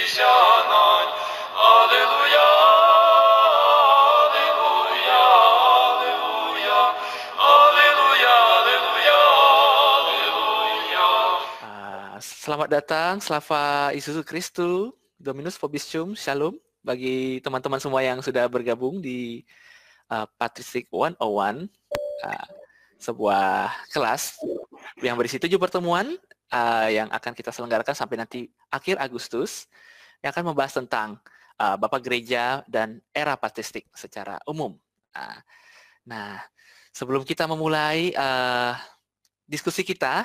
Shanae. Alleluia, alleluia, alleluia, alleluia, alleluia, alleluia. Selamat datang, Slava Yesus Kristus, Dominus Vobiscum, Shalom, bagi teman-teman semua yang sudah bergabung di Patristic 101, sebuah kelas yang berisi 7 pertemuan yang akan kita selenggarakan sampai nanti akhir Agustus, yang akan membahas tentang Bapak Gereja dan era patristik secara umum. Nah, sebelum kita memulai diskusi kita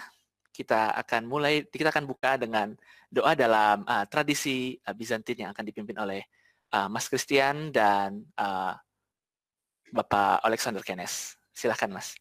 akan buka dengan doa dalam tradisi Bizantin yang akan dipimpin oleh Mas Christian dan Bapak Alexander Kenes. Silakan, Mas.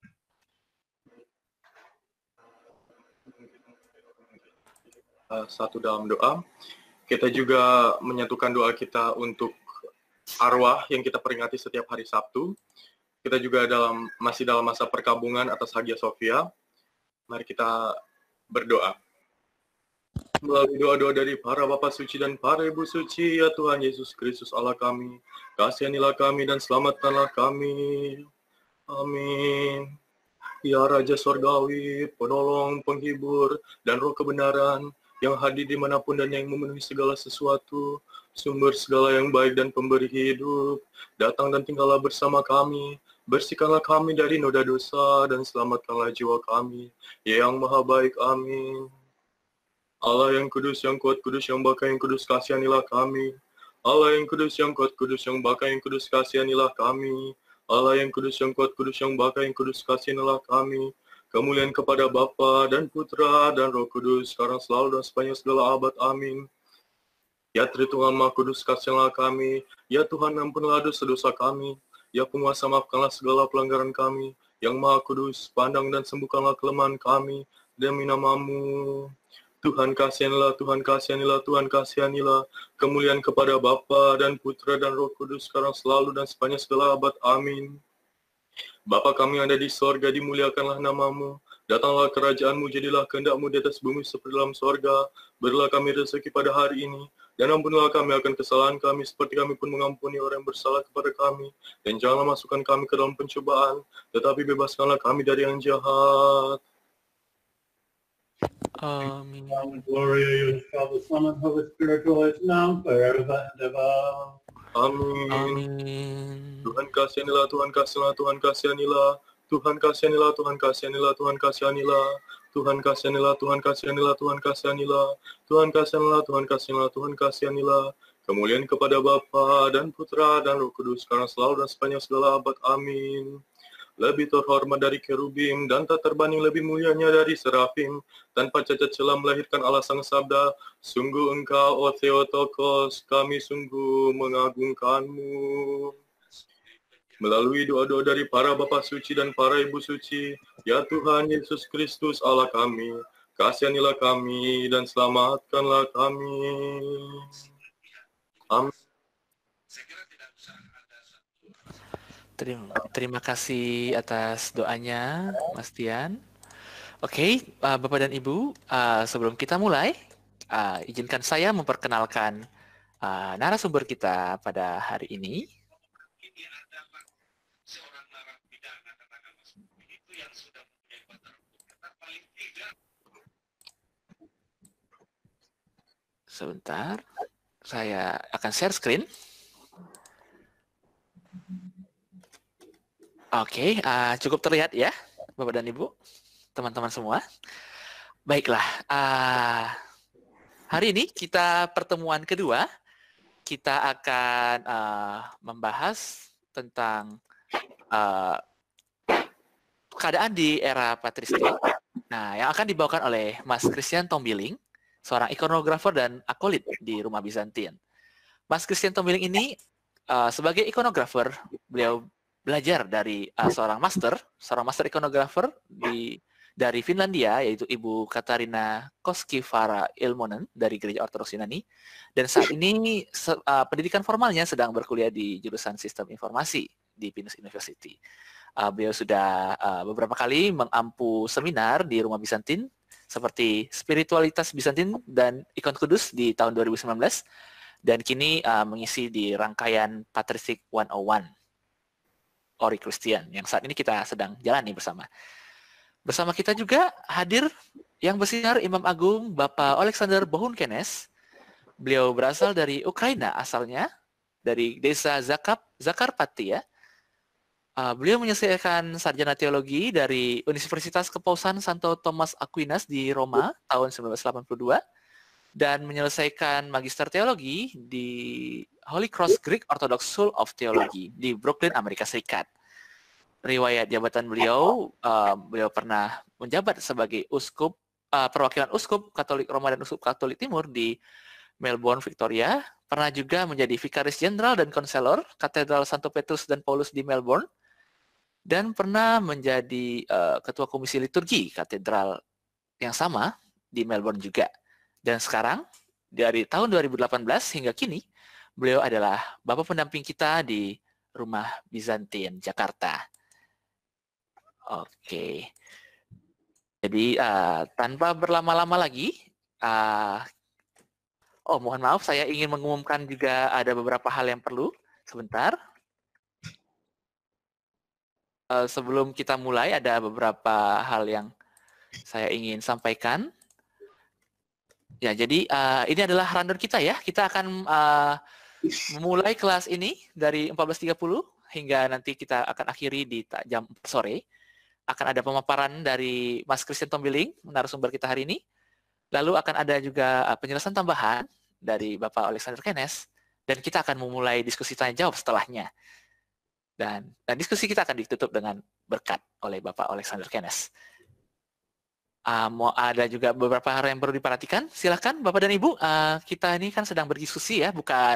Satu dalam doa. Kita juga menyatukan doa kita untuk arwah yang kita peringati setiap hari Sabtu. Kita juga masih dalam masa perkabungan atas Hagia Sophia. Mari kita berdoa. Melalui doa-doa dari para Bapa Suci dan para Ibu Suci, ya Tuhan Yesus Kristus Allah kami, kasihanilah kami dan selamatkanlah kami. Amin. Ya Raja Sorgawi, penolong, penghibur, dan roh kebenaran, yang hadir dimanapun dan yang memenuhi segala sesuatu, sumber segala yang baik dan pemberi hidup, datang dan tinggallah bersama kami, bersihkanlah kami dari noda dosa, dan selamatkanlah jiwa kami, ya yang maha baik, amin. Allah yang kudus, yang kuat, kudus, yang baka, yang kudus, kasihanilah kami. Allah yang kudus, yang kuat, kudus, yang baka, yang kudus, kasihanilah kami. Allah yang kudus, yang kuat, kudus, yang baka, yang kudus, kasihanilah kami. Kemuliaan kepada Bapa dan Putra dan Roh Kudus, sekarang selalu dan sepanjang segala abad. Amin. Ya Tritunggal Maha Kudus, kasihanilah kami. Ya Tuhan, ampunlah dosa-dosa kami. Ya Penguasa, maafkanlah segala pelanggaran kami. Yang Maha Kudus, pandang dan sembuhkanlah kelemahan kami demi nama-Mu. Tuhan kasihanilah, Tuhan kasihanilah, Tuhan kasihanilah. Kemuliaan kepada Bapa dan Putra dan Roh Kudus, sekarang selalu dan sepanjang segala abad. Amin. Bapa kami yang ada di sorga, dimuliakanlah nama-Mu. Datanglah kerajaan-Mu, jadilah kehendak-Mu di atas bumi seperti dalam sorga. Berilah kami rezeki pada hari ini, dan ampunilah kami akan kesalahan kami, seperti kami pun mengampuni orang yang bersalah kepada kami. Dan janganlah masukkan kami ke dalam pencobaan, tetapi bebaskanlah kami dari yang jahat. Amin. Glory, Father, Son, and Holy Spirit, who is now, forever and ever. Amin. Amin. Tuhan kasihanilah, Tuhan kasihanilah, Tuhan kasihanilah. Tuhan kasihanilah, Tuhan kasihanilah, Tuhan kasihanilah. Tuhan kasihanilah, Tuhan kasihanilah, Tuhan kasihanilah. Tuhan kasihanilah, Tuhan kasihanilah, Tuhan kasihanilah. Kemuliaan kepada Bapa dan Putra dan Roh Kudus, sekarang selalu dan sepanjang segala abad. Amin. Lebih terhormat dari kerubim dan tak terbanding lebih mulianya dari serafim, tanpa cacat celah melahirkan Allah Sang Sabda. Sungguh Engkau, O Theotokos, kami sungguh mengagungkan-Mu. Melalui doa-doa dari para Bapa Suci dan para Ibu Suci, ya Tuhan Yesus Kristus Allah kami, kasihanilah kami dan selamatkanlah kami. Amin. Terima kasih atas doanya, Mas Tian. Oke, Bapak dan Ibu, sebelum kita mulai, izinkan saya memperkenalkan narasumber kita pada hari ini. Sebentar, saya akan share screen. Oke, cukup terlihat ya, Bapak dan Ibu, teman-teman semua. Baiklah, hari ini kita pertemuan kedua, kita akan membahas tentang keadaan di era patristik. Nah, yang akan dibawakan oleh Mas Christian Tombiling, seorang ikonografer dan akolit di Rumah Bizantin. Mas Christian Tombiling ini sebagai ikonografer, beliau belajar dari seorang master ikonografer dari Finlandia, yaitu Ibu Katarina Koskivara Ilmonen dari Gereja Ortodoks Yunani. Dan saat ini pendidikan formalnya sedang berkuliah di jurusan Sistem Informasi di Pinus University. Beliau sudah beberapa kali mengampu seminar di Rumah Bizantin seperti Spiritualitas Bizantin dan Ikon Kudus di tahun 2019, dan kini mengisi di rangkaian Patristik 101 Ori Christian yang saat ini kita sedang jalani bersama. Bersama kita juga hadir yang bersinar Imam Agung Bapak Alexander Bohunkenes. Beliau berasal dari Ukraina asalnya, dari desa Zakarpattia. Beliau menyelesaikan sarjana teologi dari Universitas Kepausan Santo Thomas Aquinas di Roma tahun 1982 dan menyelesaikan magister teologi di Holy Cross Greek Orthodox School of Theology di Brooklyn, Amerika Serikat. Riwayat jabatan beliau, beliau pernah menjabat sebagai uskup, perwakilan uskup Katolik Roma dan uskup Katolik Timur di Melbourne, Victoria. Pernah juga menjadi vikaris jenderal dan konselor Katedral Santo Petrus dan Paulus di Melbourne. Dan pernah menjadi ketua komisi liturgi katedral yang sama di Melbourne juga. Dan sekarang, dari tahun 2018 hingga kini, beliau adalah Bapak pendamping kita di Rumah Bizantin, Jakarta. Oke. Jadi, tanpa berlama-lama lagi, mohon maaf, saya ingin mengumumkan juga ada beberapa hal yang perlu. Sebentar. Sebelum kita mulai, ada beberapa hal yang saya ingin sampaikan. Ya, jadi ini adalah rundown kita ya. Kita akan memulai kelas ini dari 14.30 hingga nanti kita akan akhiri di jam 4 sore. Akan ada pemaparan dari Mas Christian Tombiling, narasumber kita hari ini. Lalu akan ada juga penjelasan tambahan dari Bapak Alexander Kenes. Dan kita akan memulai diskusi tanya-jawab setelahnya. Dan diskusi kita akan ditutup dengan berkat oleh Bapak Alexander Kenes. Mau ada juga beberapa hal yang perlu diperhatikan. Silakan Bapak dan Ibu, kita ini kan sedang berdiskusi ya, bukan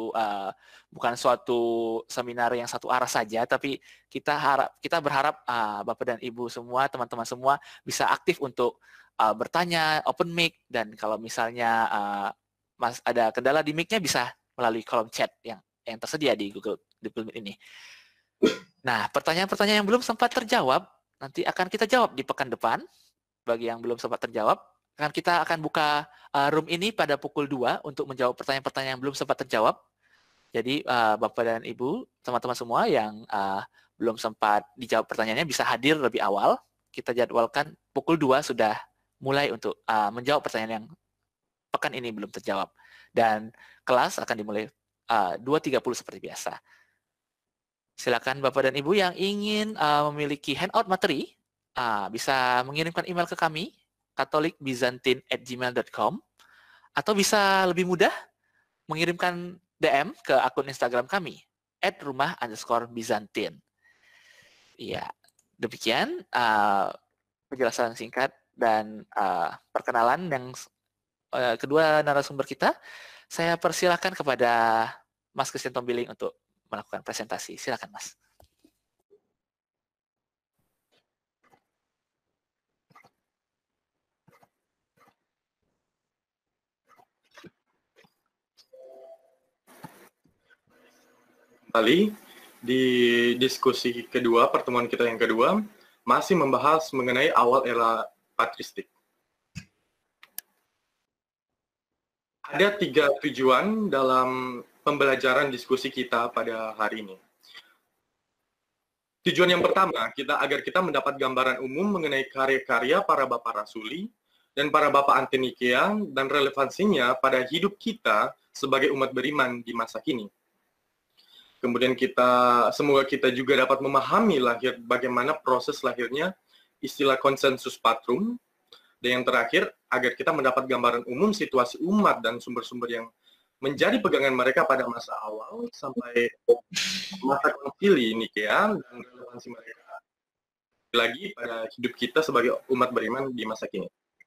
suatu seminar yang satu arah saja, tapi kita berharap Bapak dan Ibu semua, teman-teman semua bisa aktif untuk bertanya, open mic, dan kalau misalnya Mas ada kendala di mic-nya bisa melalui kolom chat yang tersedia di Google Meet ini. Nah, pertanyaan-pertanyaan yang belum sempat terjawab nanti akan kita jawab di pekan depan. Bagi yang belum sempat terjawab, kita akan buka room ini pada pukul 2 untuk menjawab pertanyaan-pertanyaan yang belum sempat terjawab. Jadi Bapak dan Ibu, teman-teman semua yang belum sempat dijawab pertanyaannya bisa hadir lebih awal. Kita jadwalkan pukul 2 sudah mulai untuk menjawab pertanyaan yang pekan ini belum terjawab. Dan kelas akan dimulai 2.30 seperti biasa. Silakan Bapak dan Ibu yang ingin memiliki handout materi, bisa mengirimkan email ke kami, katholicbyzantine@gmail.com, atau bisa lebih mudah mengirimkan DM ke akun Instagram kami, @rumah_bizantine. Iya, demikian penjelasan singkat dan perkenalan yang kedua narasumber kita. Saya persilakan kepada Mas Christian Tombiling untuk melakukan presentasi. Silakan, Mas. Kembali di diskusi kedua, pertemuan kita yang kedua, masih membahas mengenai awal era patristik. Ada 3 tujuan dalam pembelajaran diskusi kita pada hari ini. Tujuan yang pertama, agar kita mendapat gambaran umum mengenai karya-karya para Bapak Rasuli dan para Bapak Antinikea dan relevansinya pada hidup kita sebagai umat beriman di masa kini. Kemudian semoga kita juga dapat memahami bagaimana proses lahirnya istilah konsensus patrum. Dan yang terakhir, agar kita mendapat gambaran umum situasi umat dan sumber-sumber yang menjadi pegangan mereka pada masa awal sampai masa konsili Nikea dan relevansi mereka lagi pada hidup kita sebagai umat beriman di masa kini.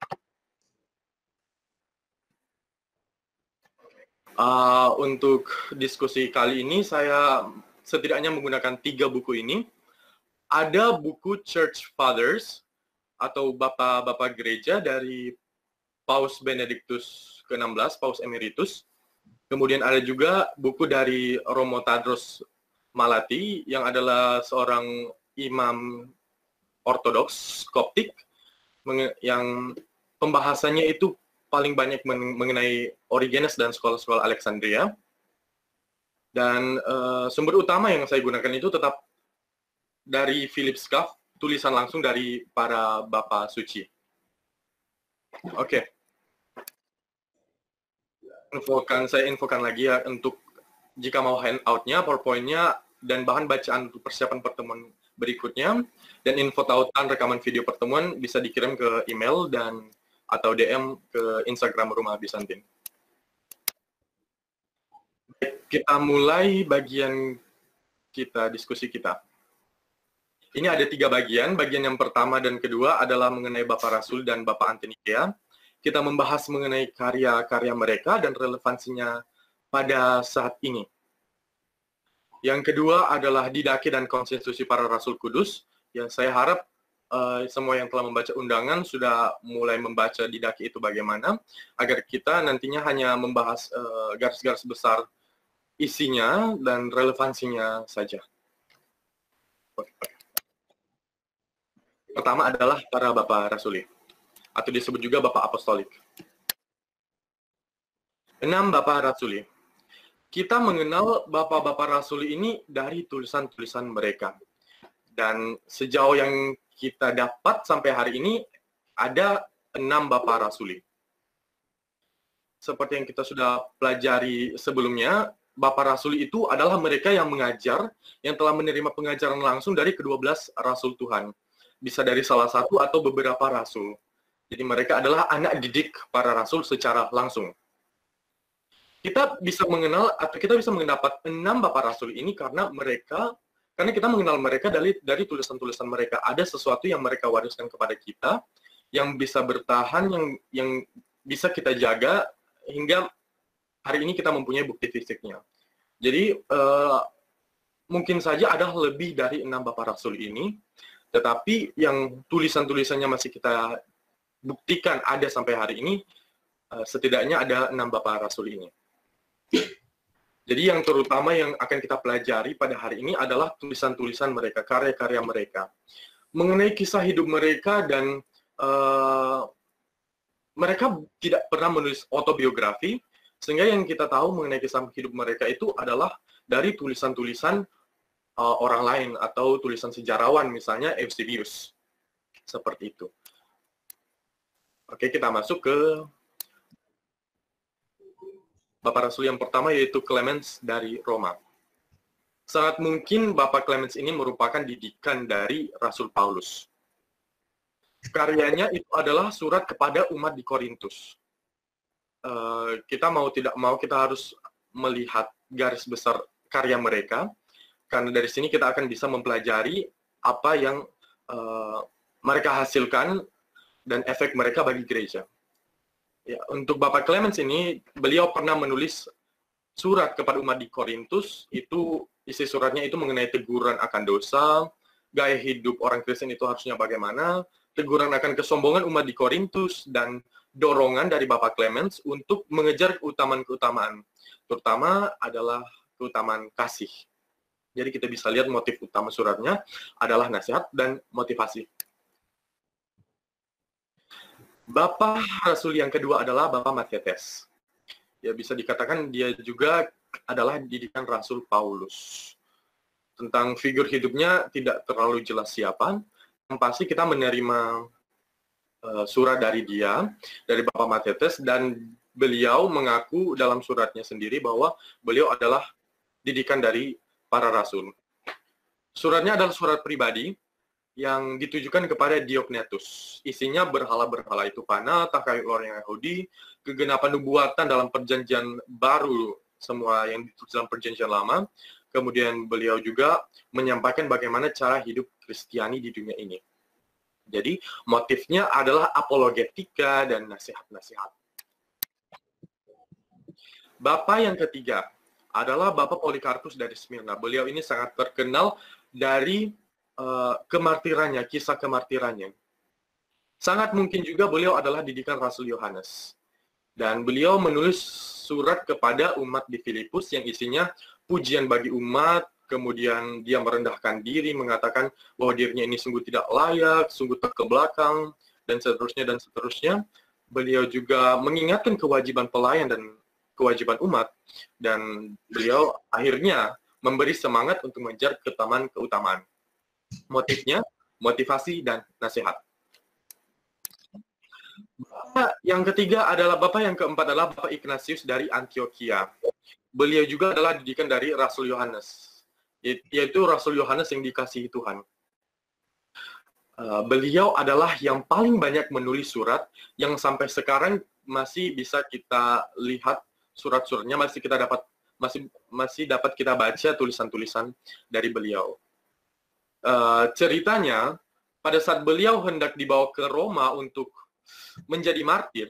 Untuk diskusi kali ini saya setidaknya menggunakan 3 buku ini. Ada buku Church Fathers atau Bapak-Bapak Gereja dari Paus Benedictus ke-16, Paus Emeritus. Kemudian ada juga buku dari Romo Tadros Malati yang adalah seorang imam ortodoks Koptik yang pembahasannya itu paling banyak mengenai Origenes dan sekolah-sekolah Alexandria. Dan sumber utama yang saya gunakan itu tetap dari Philip Schaff, tulisan langsung dari para Bapak Suci. Oke. Saya infokan lagi ya, untuk jika mau handout-nya, PowerPoint-nya, dan bahan bacaan untuk persiapan pertemuan berikutnya, dan info tautan rekaman video pertemuan bisa dikirim ke email dan atau DM ke Instagram Rumah Bizantin. Kita mulai bagian diskusi kita. Ini ada 3 bagian. Bagian yang pertama dan kedua adalah mengenai Bapak Rasul dan Bapak Antinikea. Kita membahas mengenai karya-karya mereka dan relevansinya pada saat ini. Yang kedua adalah Didache dan Konstitusi para Rasul Kudus. Yang saya harap semua yang telah membaca undangan sudah mulai membaca Didache itu bagaimana, agar kita nantinya hanya membahas garis-garis besar isinya dan relevansinya saja. Pertama adalah para Bapak Rasuli, atau disebut juga Bapak Apostolik. 6 Bapak Rasuli. Kita mengenal Bapak-Bapak Rasuli ini dari tulisan-tulisan mereka. Dan sejauh yang kita dapat sampai hari ini, ada 6 Bapak Rasuli. Seperti yang kita sudah pelajari sebelumnya, Bapak Rasuli itu adalah mereka yang mengajar, yang telah menerima pengajaran langsung dari ke-12 Rasul Tuhan. Bisa dari salah satu atau beberapa Rasul. Jadi mereka adalah anak didik para Rasul secara langsung. Kita bisa mengenal atau kita bisa mendapat 6 Bapak Rasul ini karena kita mengenal mereka dari tulisan-tulisan mereka. Ada sesuatu yang mereka wariskan kepada kita yang bisa bertahan, yang bisa kita jaga hingga hari ini kita mempunyai bukti fisiknya. Jadi mungkin saja ada lebih dari 6 Bapak Rasul ini, tetapi yang tulisan-tulisannya masih kita buktikan ada sampai hari ini, setidaknya ada 6 Bapak Rasul ini. Jadi yang terutama yang akan kita pelajari pada hari ini adalah tulisan-tulisan mereka, karya-karya mereka. Mengenai kisah hidup mereka dan mereka tidak pernah menulis autobiografi, sehingga yang kita tahu mengenai kisah hidup mereka itu adalah dari tulisan-tulisan orang lain atau tulisan sejarawan, misalnya Eusebius. Seperti itu. Oke, kita masuk ke Bapak Rasul yang pertama, yaitu Clemens dari Roma. Sangat mungkin Bapak Clemens ini merupakan didikan dari Rasul Paulus. Karyanya itu adalah surat kepada umat di Korintus. Kita mau tidak mau, kita harus melihat garis besar karya mereka, karena dari sini kita akan bisa mempelajari apa yang mereka hasilkan dan efek mereka bagi gereja. Ya, untuk Bapak Clemens ini, beliau pernah menulis surat kepada umat di Korintus. Itu isi suratnya itu mengenai teguran akan dosa, gaya hidup orang Kristen itu harusnya bagaimana, teguran akan kesombongan umat di Korintus, dan dorongan dari Bapak Clemens untuk mengejar keutamaan-keutamaan. Terutama adalah keutamaan kasih. Jadi kita bisa lihat motif utama suratnya adalah nasihat dan motivasi. Bapak Rasul yang kedua adalah Bapak Mathetes. Ya, bisa dikatakan dia juga adalah didikan Rasul Paulus. Tentang figur hidupnya tidak terlalu jelas siapa. Yang pasti kita menerima surat dari dia, dari Bapak Mathetes, dan beliau mengaku dalam suratnya sendiri bahwa beliau adalah didikan dari para rasul. Suratnya adalah surat pribadi yang ditujukan kepada Diognetus. Isinya berhala-berhala itu panah, takhayul orang Yahudi, kegenapan nubuatan dalam perjanjian baru, semua yang ditulis dalam perjanjian lama. Kemudian beliau juga menyampaikan bagaimana cara hidup Kristiani di dunia ini. Jadi motifnya adalah apologetika dan nasihat-nasihat. Bapak yang ketiga adalah Bapak Polikarpus dari Smyrna. Beliau ini sangat terkenal dari kemartirannya, kisah kemartirannya. Sangat mungkin juga beliau adalah didikan Rasul Yohanes. Dan beliau menulis surat kepada umat di Filipus yang isinya pujian bagi umat, kemudian dia merendahkan diri, mengatakan bahwa dirinya ini sungguh tidak layak, sungguh terbelakang, dan seterusnya, dan seterusnya. beliau juga mengingatkan kewajiban pelayan dan kewajiban umat, dan beliau akhirnya memberi semangat untuk mengejar keutamaan. Motifnya, motivasi dan nasihat. Yang ketiga adalah yang keempat adalah Bapak Ignatius dari Antioquia. Beliau juga adalah didikan dari Rasul Yohanes, yaitu Rasul Yohanes yang dikasihi Tuhan. Beliau adalah yang paling banyak menulis surat, yang sampai sekarang masih bisa kita lihat surat-suratnya, masih dapat kita baca tulisan-tulisan dari beliau. Ceritanya, pada saat beliau hendak dibawa ke Roma untuk menjadi martir,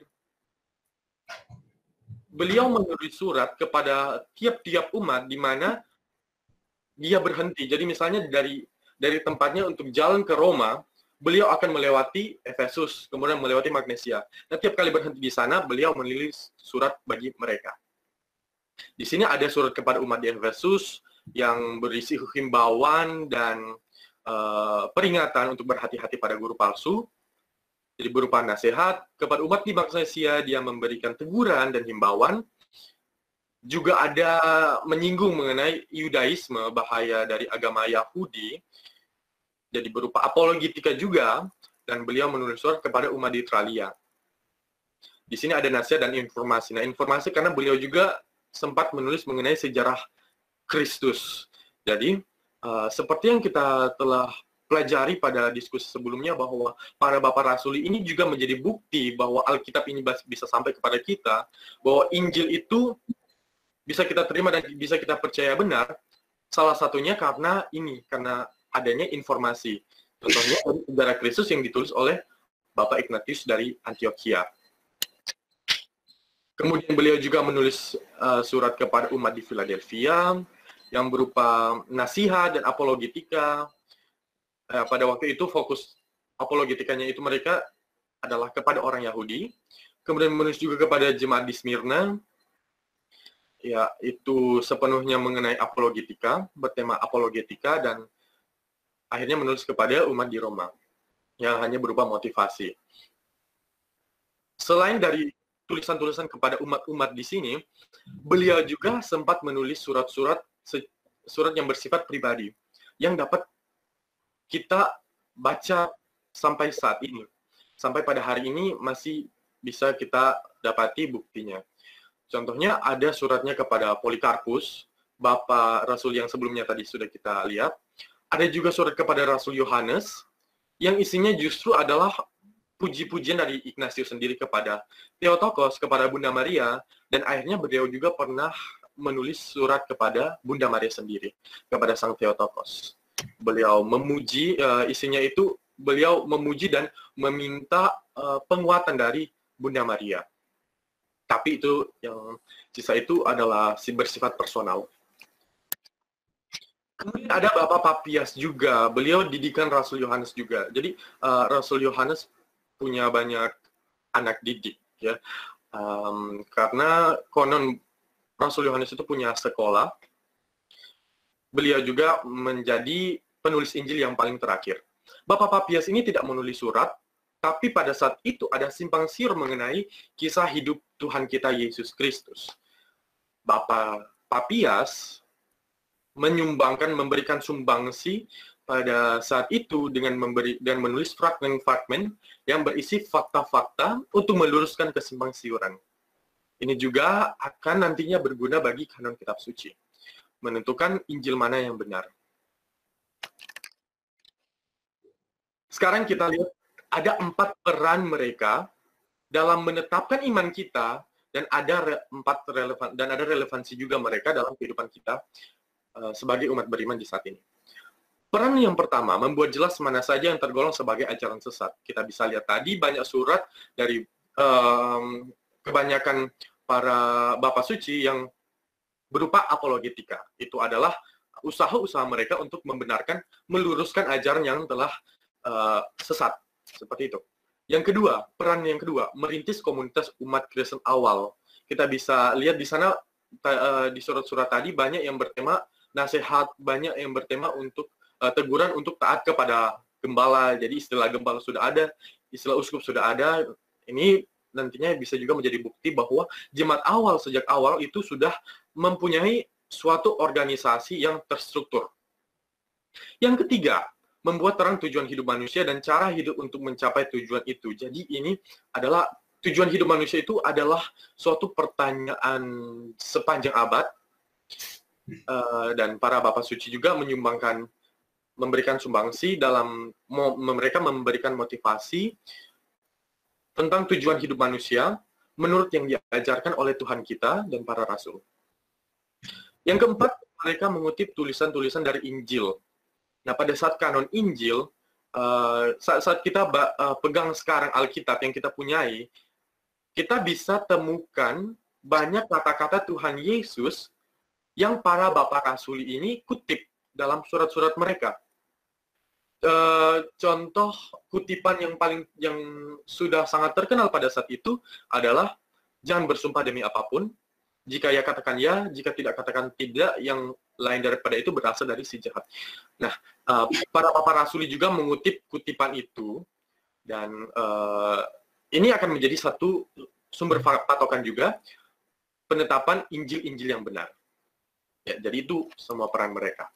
beliau menulis surat kepada tiap-tiap umat di mana dia berhenti. Jadi misalnya dari tempatnya untuk jalan ke Roma, beliau akan melewati Efesus, kemudian melewati Magnesia. Dan tiap kali berhenti di sana, beliau menulis surat bagi mereka. Di sini ada surat kepada umat di Efesus yang berisi himbauan dan peringatan untuk berhati-hati pada guru palsu. Jadi berupa nasihat. Kepada umat di Magnesia, dia memberikan teguran dan himbauan. Juga ada menyinggung mengenai Yudaisme, bahaya dari agama Yahudi. Jadi berupa apologetika juga, dan beliau menulis surat kepada umat di Italia. Di sini ada nasihat dan informasi. Nah, informasi karena beliau juga sempat menulis mengenai sejarah Kristus. Jadi, seperti yang kita telah pelajari pada diskusi sebelumnya, bahwa para Bapak Rasuli ini juga menjadi bukti bahwa Alkitab ini bisa sampai kepada kita, bahwa Injil itu bisa kita terima dan bisa kita percaya benar, salah satunya karena adanya informasi. Contohnya sejarah Kristus yang ditulis oleh Bapak Ignatius dari Antioquia. Kemudian beliau juga menulis surat kepada umat di Philadelphia yang berupa nasihat dan apologetika. Pada waktu itu fokus apologetikanya itu mereka adalah kepada orang Yahudi. Kemudian menulis juga kepada jemaat di Smyrna. Ya, itu sepenuhnya mengenai apologetika, bertema apologetika, dan akhirnya menulis kepada umat di Roma yang hanya berupa motivasi. Selain dari tulisan-tulisan kepada umat-umat di sini, beliau juga sempat menulis surat yang bersifat pribadi yang dapat kita baca sampai saat ini. Sampai pada hari ini masih bisa kita dapati buktinya. Contohnya ada suratnya kepada Polikarpus, Bapak Rasul yang sebelumnya tadi sudah kita lihat. Ada juga surat kepada Rasul Yohanes, yang isinya justru adalah puji-pujian dari Ignatius sendiri kepada Theotokos, kepada Bunda Maria, dan akhirnya beliau juga pernah menulis surat kepada Bunda Maria sendiri, kepada Sang Theotokos. Beliau memuji, isinya itu beliau memuji dan meminta penguatan dari Bunda Maria. Tapi itu yang sisa itu adalah bersifat personal. Kemudian ada Bapak Papias juga, beliau didikan Rasul Yohanes juga. Jadi Rasul Yohanes punya banyak anak didik, ya, karena konon Rasul Yohanes itu punya sekolah. Beliau juga menjadi penulis Injil yang paling terakhir. Bapak Papias ini tidak menulis surat, tapi pada saat itu ada simpang siur mengenai kisah hidup Tuhan kita Yesus Kristus. Bapak Papias memberikan sumbangsi pada saat itu dengan menulis fragmen-fragmen yang berisi fakta-fakta untuk meluruskan kesimpang siuran. Ini juga akan nantinya berguna bagi kanon kitab suci, menentukan Injil mana yang benar. Sekarang kita lihat ada 4 peran mereka dalam menetapkan iman kita, dan ada relevansi juga mereka dalam kehidupan kita sebagai umat beriman di saat ini. Peran yang pertama, membuat jelas mana saja yang tergolong sebagai ajaran sesat. Kita bisa lihat tadi banyak surat dari kebanyakan para Bapak Suci yang berupa apologetika. Itu adalah usaha-usaha mereka untuk membenarkan, meluruskan ajaran yang telah sesat. Seperti itu. Yang kedua, peran yang kedua, merintis komunitas umat Kristen awal. Kita bisa lihat di sana, di surat-surat tadi, banyak yang bertema nasihat, banyak yang bertema untuk teguran untuk taat kepada gembala. Jadi istilah gembala sudah ada, istilah uskup sudah ada. Ini nantinya bisa juga menjadi bukti bahwa jemaat awal sejak awal itu sudah mempunyai suatu organisasi yang terstruktur. Yang ketiga, membuat terang tujuan hidup manusia dan cara hidup untuk mencapai tujuan itu. Jadi ini adalah tujuan hidup manusia itu adalah suatu pertanyaan sepanjang abad, dan para Bapak Suci juga memberikan sumbangsi dalam mereka memberikan motivasi tentang tujuan hidup manusia menurut yang diajarkan oleh Tuhan kita dan para rasul. Yang keempat, mereka mengutip tulisan-tulisan dari Injil. Nah, pada saat kanon Injil, saat kita pegang sekarang Alkitab yang kita punyai, kita bisa temukan banyak kata-kata Tuhan Yesus yang para Bapak Rasuli ini kutip dalam surat-surat mereka. Contoh kutipan yang sudah sangat terkenal pada saat itu adalah jangan bersumpah demi apapun. Jika ya katakan ya, jika tidak katakan tidak, yang lain daripada itu berasal dari si jahat. Nah, para Bapak Rasuli juga mengutip kutipan itu, dan ini akan menjadi satu sumber patokan juga penetapan Injil-Injil yang benar. Ya, jadi itu semua peran mereka.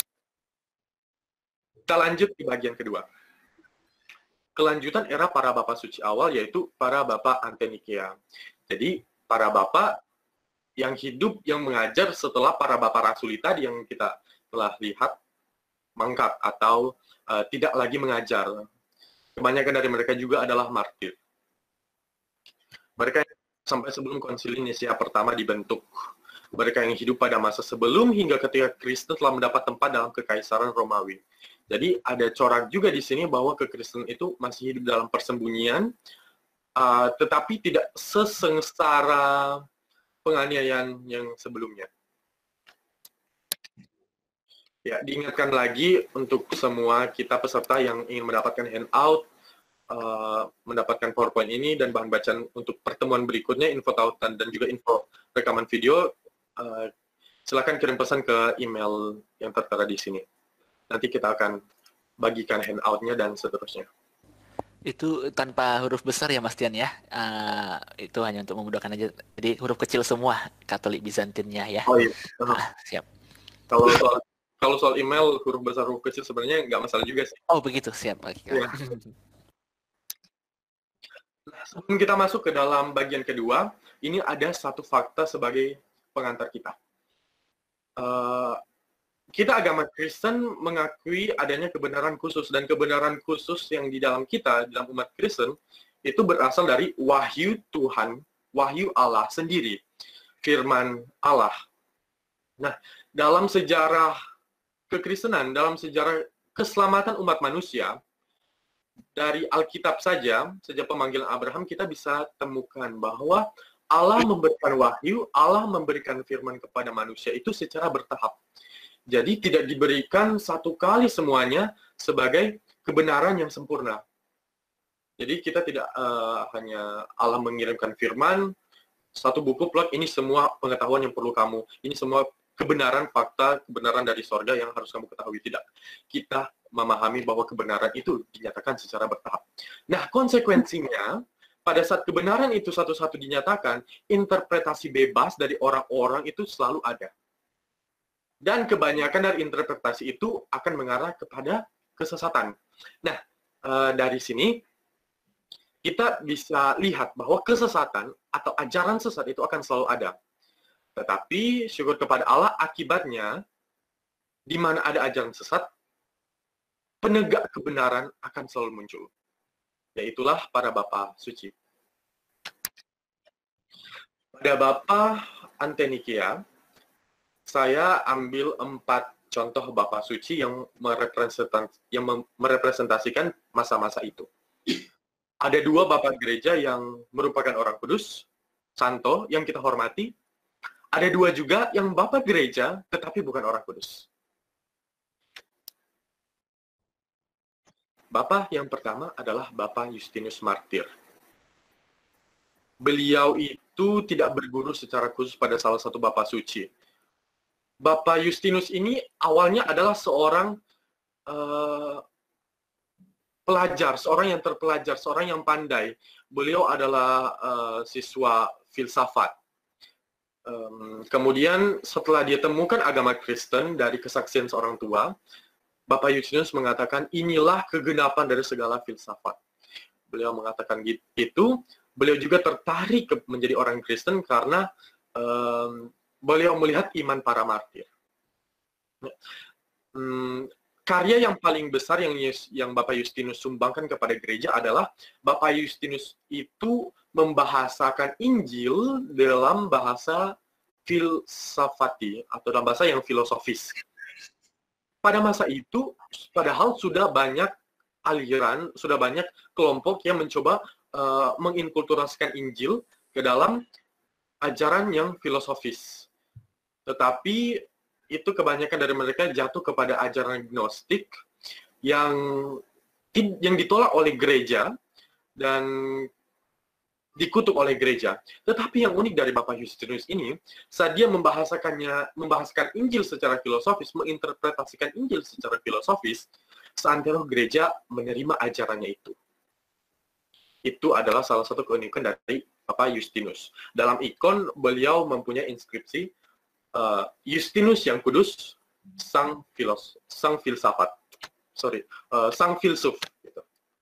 Kita lanjut di bagian kedua. Kelanjutan era para Bapak Suci awal, yaitu para Bapak Antiokhia. Jadi, para Bapak yang hidup, yang mengajar setelah para Bapak Rasuli tadi yang kita telah lihat mangkat atau tidak lagi mengajar. Kebanyakan dari mereka juga adalah martir. Mereka sampai sebelum konsili Nisia pertama dibentuk. Mereka yang hidup pada masa sebelum hingga ketika Kristen telah mendapat tempat dalam kekaisaran Romawi. Jadi ada corak juga di sini bahwa kekristenan itu masih hidup dalam persembunyian, tetapi tidak sesengsara penganiayaan yang sebelumnya. Ya, diingatkan lagi untuk semua kita peserta yang ingin mendapatkan handout, mendapatkan PowerPoint ini dan bahan bacaan untuk pertemuan berikutnya, info tautan dan juga info rekaman video, silakan kirim pesan ke email yang tertera di sini. Nanti kita akan bagikan handout-nya dan seterusnya. Itu tanpa huruf besar ya Mas Tian ya? Itu hanya untuk memudahkan aja. Jadi huruf kecil semua Katolik Bizantinnya ya. Oh iya. Siap. Kalau soal email huruf besar huruf kecil sebenarnya nggak masalah juga sih. Oh begitu, siap. Ya. Nah, sebelum kita masuk ke dalam bagian kedua, ini ada satu fakta sebagai pengantar kita. Kita agama Kristen mengakui adanya kebenaran khusus, dan kebenaran khusus yang di dalam kita, dalam umat Kristen, itu berasal dari wahyu Tuhan, wahyu Allah sendiri, firman Allah. Nah, dalam sejarah kekristenan, dalam sejarah keselamatan umat manusia, dari Alkitab saja, sejak pemanggilan Abraham, kita bisa temukan bahwa Allah memberikan wahyu, Allah memberikan firman kepada manusia itu secara bertahap. Jadi tidak diberikan satu kali semuanya sebagai kebenaran yang sempurna. Jadi kita tidak hanya Allah mengirimkan firman, satu buku plot, ini semua pengetahuan yang perlu kamu, ini semua kebenaran, fakta, kebenaran dari sorga yang harus kamu ketahui. Tidak. Kita memahami bahwa kebenaran itu dinyatakan secara bertahap. Nah, konsekuensinya, pada saat kebenaran itu satu-satu dinyatakan, interpretasi bebas dari orang-orang itu selalu ada. Dan kebanyakan dari interpretasi itu akan mengarah kepada kesesatan. Nah, dari sini kita bisa lihat bahwa kesesatan atau ajaran sesat itu akan selalu ada. Tetapi syukur kepada Allah, akibatnya di mana ada ajaran sesat, penegak kebenaran akan selalu muncul. Yaitulah para Bapak Suci. Pada Bapak Antiokhia, saya ambil 4 contoh Bapak Suci yang merepresentasikan masa-masa itu. Ada 2 Bapak Gereja yang merupakan orang kudus, santo, yang kita hormati. Ada 2 juga yang Bapak Gereja, tetapi bukan orang kudus. Bapak yang pertama adalah Bapak Justinus Martir. Beliau itu tidak berguru secara khusus pada salah satu Bapak Suci. Bapak Justinus ini awalnya adalah seorang pelajar, seorang yang terpelajar, seorang yang pandai. beliau adalah siswa filsafat. Kemudian setelah dia temukan agama Kristen dari kesaksian seorang tua, Bapak Justinus mengatakan inilah kegenapan dari segala filsafat. Beliau mengatakan gitu. Beliau juga tertarik menjadi orang Kristen karena beliau melihat iman para martir. Karya yang paling besar yang Bapak Justinus sumbangkan kepada gereja adalah Bapak Justinus itu membahasakan Injil dalam bahasa filsafati atau dalam bahasa yang filosofis. Pada masa itu, padahal sudah banyak aliran, sudah banyak kelompok yang mencoba menginkulturasikan Injil ke dalam ajaran yang filosofis. Tetapi itu kebanyakan dari mereka jatuh kepada ajaran gnostik yang ditolak oleh gereja dan dikutuk oleh gereja. Tetapi yang unik dari Bapak Justinus ini, saat dia membahasakan Injil secara filosofis, menginterpretasikan Injil secara filosofis, seantero gereja menerima ajarannya itu. Itu adalah salah satu keunikan dari Bapak Justinus. Dalam ikon, beliau mempunyai inskripsi Justinus yang kudus, sang filsafat, sang filsuf. Gitu.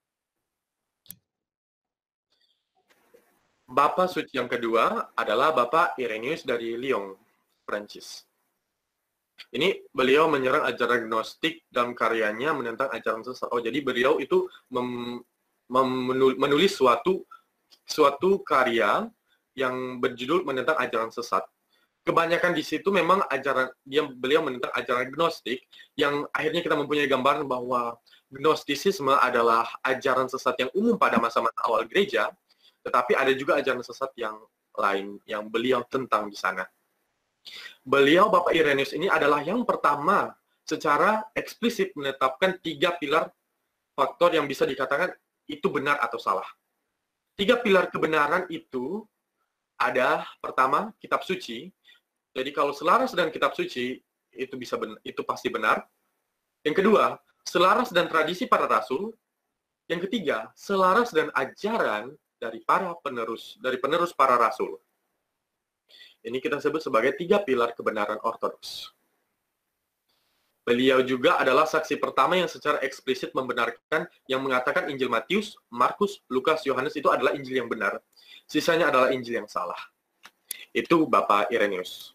Bapak suci yang kedua adalah Bapak Irenaeus dari Lyon, Prancis. Ini beliau menyerang ajaran gnostik dalam karyanya menentang ajaran sesat. Oh, jadi beliau itu menulis suatu karya yang berjudul menentang ajaran sesat. Kebanyakan di situ memang beliau menentang ajaran gnostik yang akhirnya kita mempunyai gambaran bahwa gnostisisme adalah ajaran sesat yang umum pada masa-masa awal gereja, tetapi ada juga ajaran sesat yang lain yang beliau tentang di sana. Beliau, Bapak Irenaeus ini adalah yang pertama secara eksplisit menetapkan 3 pilar faktor yang bisa dikatakan itu benar atau salah. 3 pilar kebenaran itu ada, pertama, kitab suci. Jadi kalau selaras dengan kitab suci, itu pasti benar. Yang kedua, selaras dan tradisi para rasul. Yang ketiga, selaras dan ajaran dari penerus para rasul. Ini kita sebut sebagai 3 pilar kebenaran ortodoks. Beliau juga adalah saksi pertama yang secara eksplisit membenarkan, yang mengatakan Injil Matius, Markus, Lukas, Yohanes itu adalah Injil yang benar. Sisanya adalah Injil yang salah. Itu Bapak Irenaeus.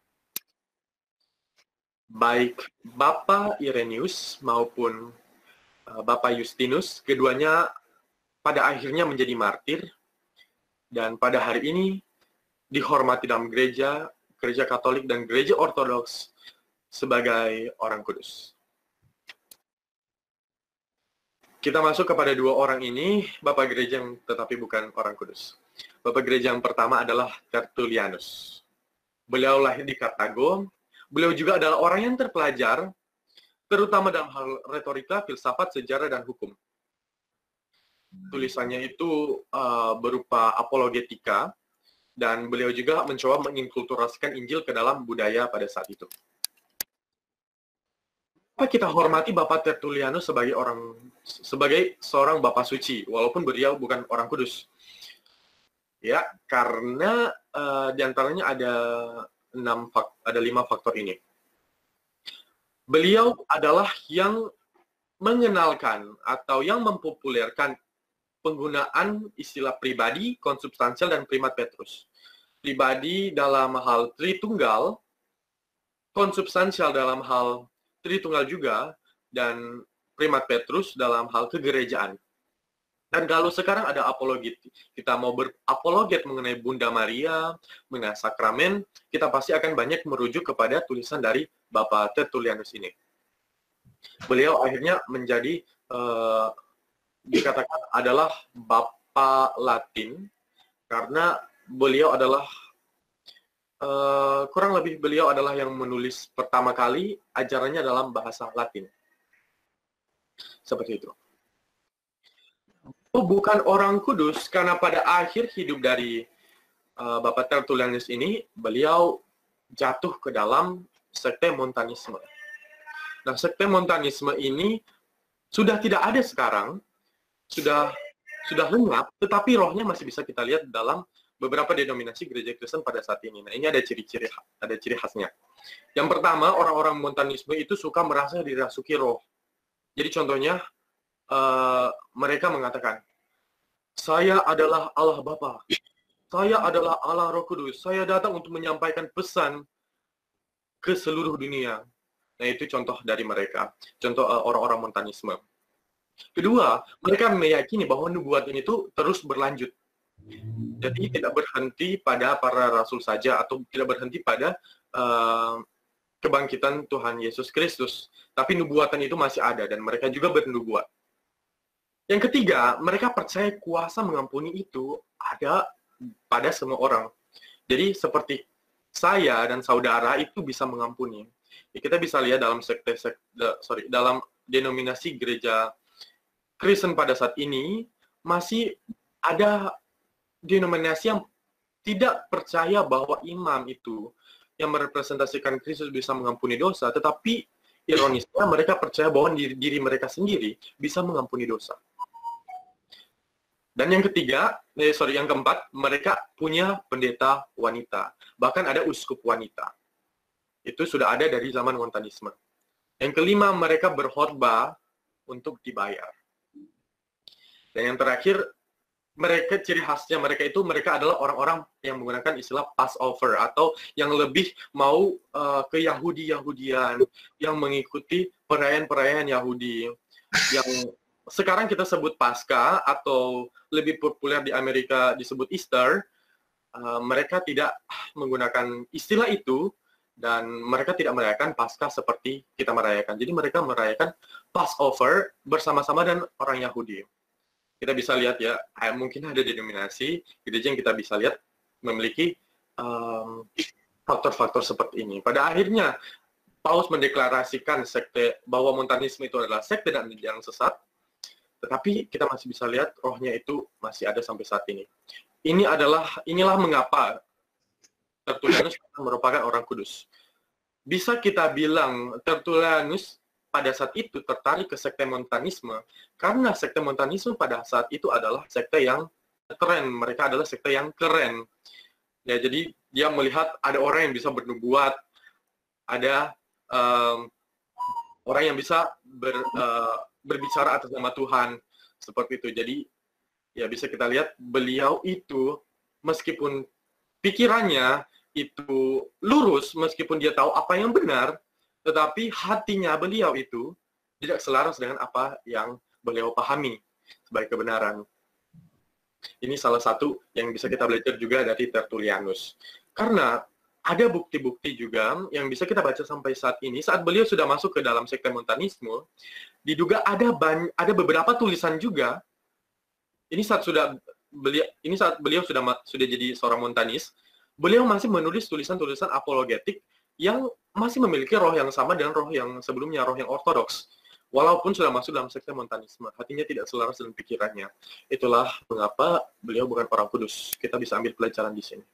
Baik Bapak Irenaeus maupun Bapak Justinus, keduanya pada akhirnya menjadi martir, dan pada hari ini dihormati dalam gereja Katolik dan gereja Ortodoks sebagai orang kudus. Kita masuk kepada 2 orang ini, Bapak gereja yang tetapi bukan orang kudus. Bapak gereja yang pertama adalah Tertullianus. Beliau lahir di Kartago. Beliau juga adalah orang yang terpelajar, terutama dalam hal retorika, filsafat, sejarah, dan hukum. Tulisannya itu berupa apologetika, dan beliau juga mencoba menginkulturasikan Injil ke dalam budaya pada saat itu. Apa kita hormati Bapak Tertullianus sebagai seorang Bapak suci, walaupun beliau bukan orang kudus? Ya, karena diantaranya ada 5 faktor ini. Beliau adalah yang mengenalkan atau yang mempopulerkan penggunaan istilah pribadi, konsubstansial, dan primat Petrus. Pribadi dalam hal Tritunggal, konsubstansial dalam hal Tritunggal juga, dan primat Petrus dalam hal kegerejaan. Dan kalau sekarang ada apologet, kita mau berapologet mengenai Bunda Maria, mengenai sakramen, kita pasti akan banyak merujuk kepada tulisan dari Bapak Tertullianus ini. Beliau akhirnya menjadi, dikatakan adalah Bapak Latin, karena beliau adalah, kurang lebih beliau adalah yang menulis pertama kali ajarannya dalam bahasa Latin. Seperti itu. Bukan orang kudus, karena pada akhir hidup dari Bapak Tertullianus ini, beliau jatuh ke dalam sekte Montanisme. Nah, sekte Montanisme ini sudah tidak ada sekarang, sudah sudah lenyap, tetapi rohnya masih bisa kita lihat dalam beberapa denominasi gereja Kristen pada saat ini. Nah, ini ada ciri khasnya. Yang pertama, orang-orang Montanisme itu suka merasa dirasuki roh. Jadi contohnya, mereka mengatakan, saya adalah Allah Bapa, saya adalah Allah Roh Kudus, saya datang untuk menyampaikan pesan ke seluruh dunia. Nah, itu contoh dari mereka, contoh orang-orang Montanisme. Kedua, mereka meyakini bahwa nubuat ini tuh terus berlanjut. Jadi tidak berhenti pada para rasul saja, atau tidak berhenti pada kebangkitan Tuhan Yesus Kristus. Tapi nubuatan itu masih ada, dan mereka juga bernubuat. Yang ketiga, mereka percaya kuasa mengampuni itu ada pada semua orang. Jadi seperti saya dan saudara itu bisa mengampuni. Kita bisa lihat dalam dalam denominasi gereja Kristen pada saat ini, masih ada denominasi yang tidak percaya bahwa imam itu yang merepresentasikan Kristus bisa mengampuni dosa, tetapi ironisnya mereka percaya bahwa diri mereka sendiri bisa mengampuni dosa. Dan yang keempat, mereka punya pendeta wanita. Bahkan ada uskup wanita. Itu sudah ada dari zaman Montanisme. Yang kelima, mereka berkhotbah untuk dibayar. Dan yang terakhir, ciri khasnya mereka adalah orang-orang yang menggunakan istilah Passover, atau yang lebih mau ke Yahudi-Yahudian, yang mengikuti perayaan-perayaan Yahudi, yang sekarang kita sebut Paskah, atau lebih populer di Amerika disebut Easter. Mereka tidak menggunakan istilah itu, dan mereka tidak merayakan Paskah seperti kita merayakan. Jadi mereka merayakan Passover bersama-sama dengan orang Yahudi. Kita bisa lihat ya, mungkin ada denominasi gereja yang kita bisa lihat memiliki faktor-faktor seperti ini. Pada akhirnya, Paulus mendeklarasikan bahwa Montanisme itu adalah sekte dan yang sesat, tetapi kita masih bisa lihat rohnya itu masih ada sampai saat ini. Inilah mengapa Tertullianus merupakan orang kudus. Bisa kita bilang Tertullianus pada saat itu tertarik ke sekte Montanisme, karena sekte Montanisme pada saat itu adalah sekte yang keren. Mereka adalah sekte yang keren. Ya, jadi dia melihat ada orang yang bisa bernubuat, ada orang yang bisa berbicara atas nama Tuhan, seperti itu. Jadi ya bisa kita lihat beliau itu meskipun pikirannya itu lurus, meskipun dia tahu apa yang benar, tetapi hatinya beliau itu tidak selaras dengan apa yang beliau pahami sebagai kebenaran. Ini salah satu yang bisa kita belajar juga dari Tertullianus. Karena ada bukti-bukti juga yang bisa kita baca sampai saat ini, saat beliau sudah masuk ke dalam sekte Montanisme, diduga ada beberapa tulisan juga. Ini saat beliau sudah jadi seorang Montanis, beliau masih menulis tulisan-tulisan apologetik yang masih memiliki roh yang sama dengan roh yang sebelumnya, roh yang ortodoks. Walaupun sudah masuk dalam sekte Montanisme, hatinya tidak selaras dengan pikirannya. Itulah mengapa beliau bukan orang kudus. Kita bisa ambil pelajaran di sini.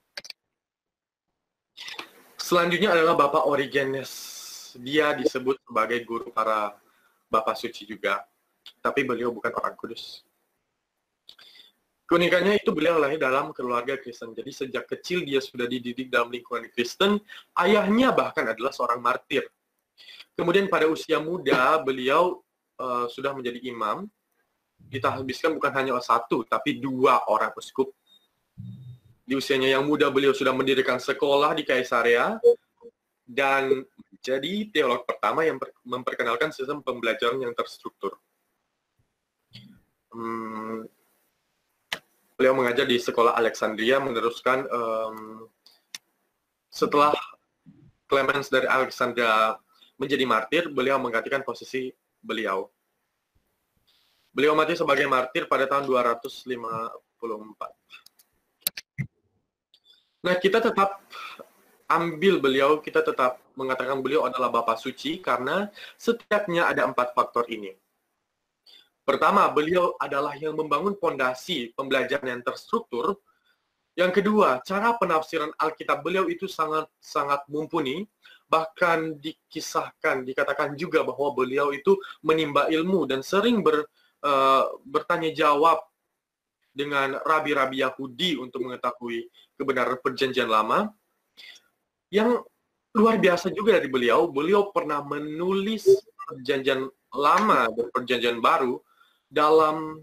Selanjutnya adalah Bapak Origenes. Dia disebut sebagai guru para Bapak Suci juga. Tapi beliau bukan orang kudus. Keunikannya itu beliau lahir dalam keluarga Kristen. Jadi sejak kecil dia sudah dididik dalam lingkungan Kristen. Ayahnya bahkan adalah seorang martir. Kemudian pada usia muda beliau sudah menjadi imam. Ditahbiskan bukan hanya satu, tapi 2 orang uskup. Di usianya yang muda beliau sudah mendirikan sekolah di Kaisarea dan menjadi teolog pertama yang memperkenalkan sistem pembelajaran yang terstruktur. Beliau mengajar di sekolah Alexandria, meneruskan setelah Clemens dari Alexandria menjadi martir, beliau menggantikan posisi beliau. Beliau mati sebagai martir pada tahun 254. Nah, kita tetap ambil beliau, kita tetap mengatakan beliau adalah Bapak Suci karena setidaknya ada 4 faktor ini. Pertama, beliau adalah yang membangun fondasi pembelajaran yang terstruktur. Yang kedua, cara penafsiran Alkitab beliau itu sangat mumpuni. Bahkan dikatakan juga bahwa beliau itu menimba ilmu dan sering bertanya jawab dengan rabi-rabi Yahudi untuk mengetahui kebenaran perjanjian lama. Yang luar biasa juga dari beliau pernah menulis perjanjian lama dan perjanjian baru dalam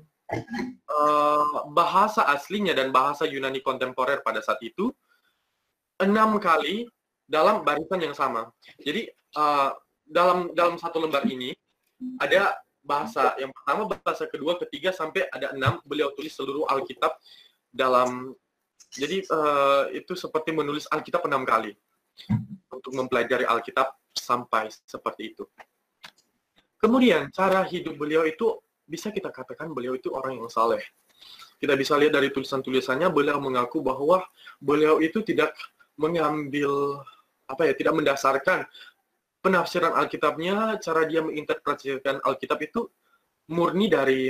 bahasa aslinya dan bahasa Yunani kontemporer pada saat itu 6 kali dalam barisan yang sama. Jadi dalam satu lembar ini ada bahasa yang pertama, bahasa kedua, ketiga, sampai ada 6. Beliau tulis seluruh Alkitab dalam, jadi itu seperti menulis Alkitab 6 kali untuk mempelajari Alkitab sampai seperti itu. Kemudian cara hidup beliau itu bisa kita katakan beliau itu orang yang saleh. Kita bisa lihat dari tulisan-tulisannya, beliau mengaku bahwa beliau itu tidak mengambil tidak mendasarkan penafsiran Alkitabnya, cara dia menginterpretasikan Alkitab itu murni dari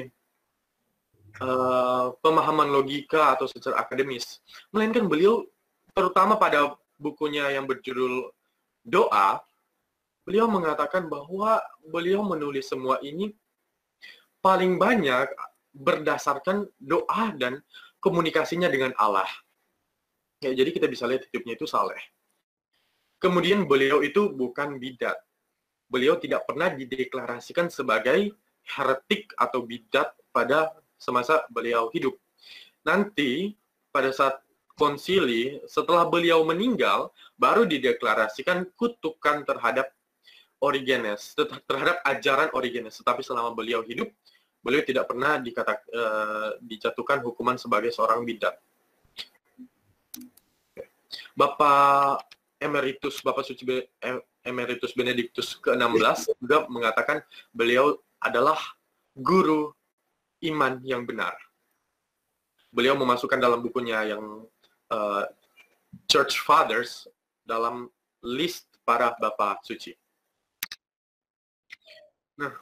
pemahaman logika atau secara akademis. Melainkan beliau, terutama pada bukunya yang berjudul Doa, beliau mengatakan bahwa beliau menulis semua ini paling banyak berdasarkan doa dan komunikasinya dengan Allah. Ya, jadi kita bisa lihat hidupnya itu saleh. Kemudian beliau itu bukan bidat. Beliau tidak pernah dideklarasikan sebagai heretik atau bidat pada semasa beliau hidup. Nanti pada saat konsili, setelah beliau meninggal, baru dideklarasikan kutukan terhadap Origenes, terhadap ajaran Origenes. Tetapi selama beliau hidup, beliau tidak pernah dijatuhkan hukuman sebagai seorang bidat. Bapak Suci Emeritus Benediktus ke-16 juga mengatakan beliau adalah guru iman yang benar. Beliau memasukkan dalam bukunya yang Church Fathers dalam list para Bapak Suci. Nah,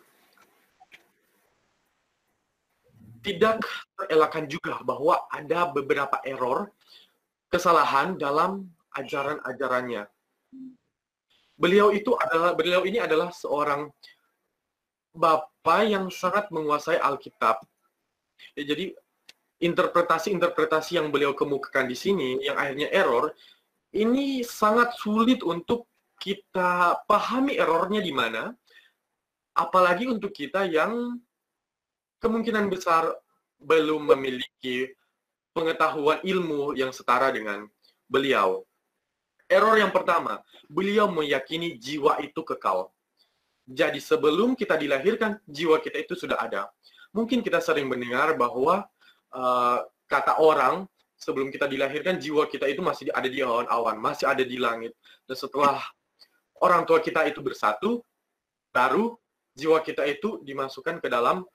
tidak terelakkan juga bahwa ada beberapa error, kesalahan dalam ajaran-ajarannya. Beliau ini adalah seorang bapak yang sangat menguasai Alkitab. Ya, jadi interpretasi-interpretasi yang beliau kemukakan di sini, yang akhirnya error, ini sangat sulit untuk kita pahami errornya di mana, apalagi untuk kita yang kemungkinan besar belum memiliki pengetahuan ilmu yang setara dengan beliau. Error yang pertama, beliau meyakini jiwa itu kekal. Jadi sebelum kita dilahirkan, jiwa kita itu sudah ada. Mungkin kita sering mendengar bahwa kata orang, sebelum kita dilahirkan, jiwa kita itu masih ada di awan-awan, masih ada di langit. Dan setelah orang tua kita itu bersatu, baru jiwa kita itu dimasukkan ke dalam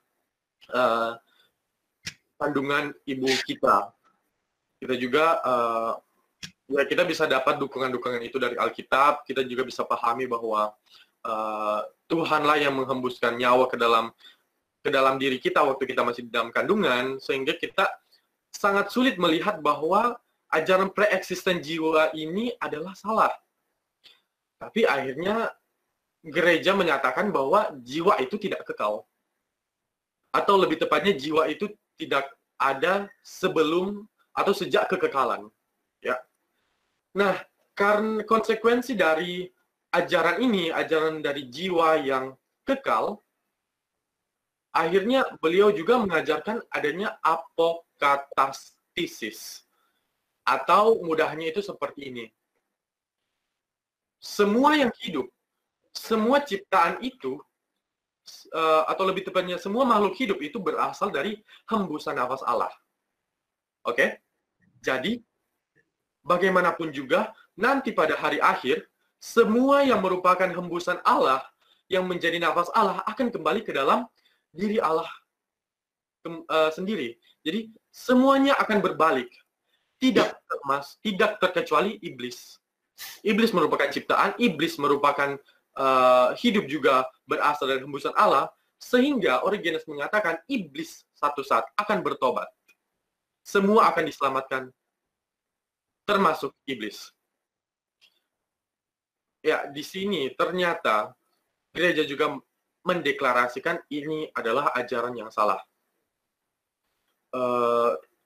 kandungan ibu kita. Kita juga ya kita bisa dapat dukungan-dukungan itu dari Alkitab. Kita juga bisa pahami bahwa Tuhanlah yang menghembuskan nyawa ke dalam diri kita waktu kita masih di dalam kandungan, sehingga kita sangat sulit melihat bahwa ajaran preeksisten jiwa ini adalah salah. Tapi akhirnya gereja menyatakan bahwa jiwa itu tidak kekal. Atau lebih tepatnya jiwa itu tidak ada sebelum atau sejak kekekalan. Ya. Nah, karena konsekuensi dari ajaran ini, ajaran dari jiwa yang kekal, akhirnya beliau juga mengajarkan adanya apokatastisis. Atau mudahnya itu seperti ini. Semua yang hidup, semua ciptaan itu, atau lebih tepatnya semua makhluk hidup itu berasal dari hembusan nafas Allah. Oke? Jadi, bagaimanapun juga, nanti pada hari akhir, semua yang merupakan hembusan Allah, yang menjadi nafas Allah, akan kembali ke dalam diri Allah sendiri. Jadi, semuanya akan berbalik. Tidak terkecuali iblis. Iblis merupakan ciptaan, iblis merupakan hidup juga berasal dari hembusan Allah, sehingga Origenes mengatakan iblis satu saat akan bertobat. Semua akan diselamatkan, termasuk iblis. Ya, di sini ternyata gereja juga mendeklarasikan ini adalah ajaran yang salah.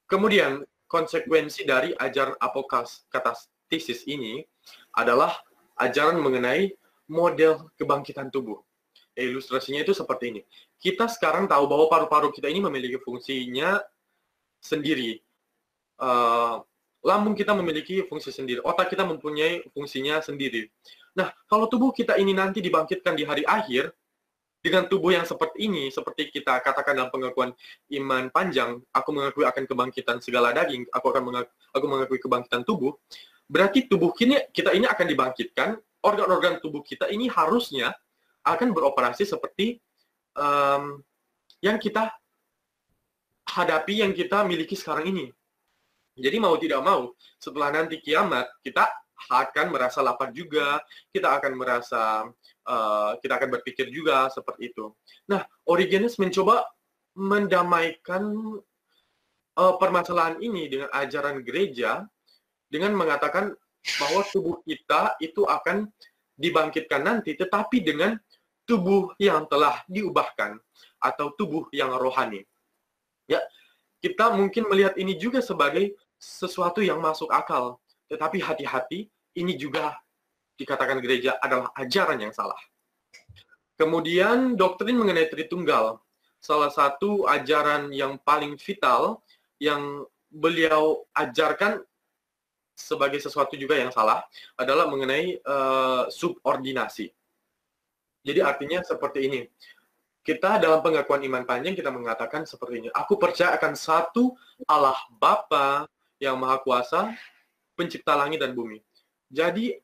Kemudian, konsekuensi dari ajaran apokatastasis ini adalah ajaran mengenai model kebangkitan tubuh. Ilustrasinya itu seperti ini. Kita sekarang tahu bahwa paru-paru kita ini memiliki fungsinya sendiri. Lambung kita memiliki fungsi sendiri. Otak kita mempunyai fungsinya sendiri. Nah, kalau tubuh kita ini nanti dibangkitkan di hari akhir, dengan tubuh yang seperti ini, seperti kita katakan dalam pengakuan iman panjang, aku mengakui akan kebangkitan segala daging, aku mengakui kebangkitan tubuh, berarti tubuh kita ini akan dibangkitkan, organ-organ tubuh kita ini harusnya akan beroperasi seperti yang kita hadapi, yang kita miliki sekarang ini. Jadi mau tidak mau, setelah nanti kiamat, kita akan merasa lapar juga, kita akan merasa, kita akan berpikir juga seperti itu. Nah, Origenes mencoba mendamaikan permasalahan ini dengan ajaran gereja, dengan mengatakan bahwa tubuh kita itu akan dibangkitkan nanti, tetapi dengan tubuh yang telah diubahkan, atau tubuh yang rohani. Ya, kita mungkin melihat ini juga sebagai sesuatu yang masuk akal, tetapi hati-hati, ini juga dikatakan gereja adalah ajaran yang salah. Kemudian doktrin mengenai Tritunggal, salah satu ajaran yang paling vital yang beliau ajarkan sebagai sesuatu juga yang salah adalah mengenai subordinasi. Jadi artinya seperti ini. Kita dalam pengakuan iman panjang kita mengatakan seperti ini. Aku percaya akan satu Allah Bapa yang Maha Kuasa, pencipta langit dan bumi. Jadi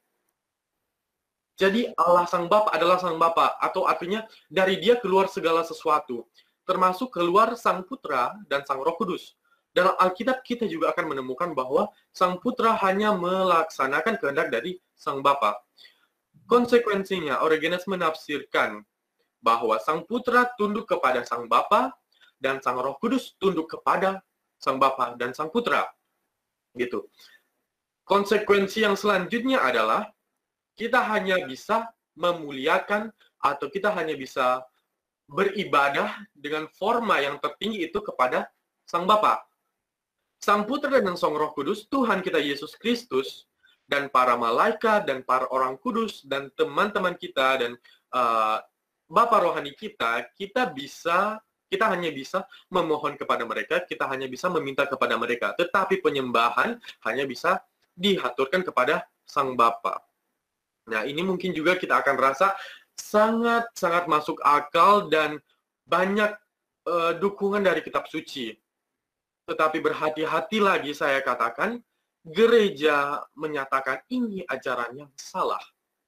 Allah Sang Bapa adalah Sang Bapa, atau artinya dari Dia keluar segala sesuatu, termasuk keluar Sang Putra dan Sang Roh Kudus. Dalam Alkitab kita juga akan menemukan bahwa Sang Putra hanya melaksanakan kehendak dari Sang Bapa. Konsekuensinya, Origenes menafsirkan bahwa Sang Putra tunduk kepada Sang Bapa dan Sang Roh Kudus tunduk kepada Sang Bapa dan Sang Putra. Gitu. Konsekuensi yang selanjutnya adalah kita hanya bisa memuliakan atau kita hanya bisa beribadah dengan forma yang tertinggi itu kepada Sang Bapa. Sang Putra dan Sang Roh Kudus, Tuhan kita Yesus Kristus, dan para malaikat, dan para orang kudus, dan teman-teman kita, dan Bapa rohani kita, kita hanya bisa memohon kepada mereka, kita hanya bisa meminta kepada mereka. Tetapi penyembahan hanya bisa dihaturkan kepada Sang Bapa. Nah, ini mungkin juga kita akan rasa sangat-sangat masuk akal dan banyak dukungan dari kitab suci. Tetapi berhati-hati lagi saya katakan, gereja menyatakan ini ajaran yang salah.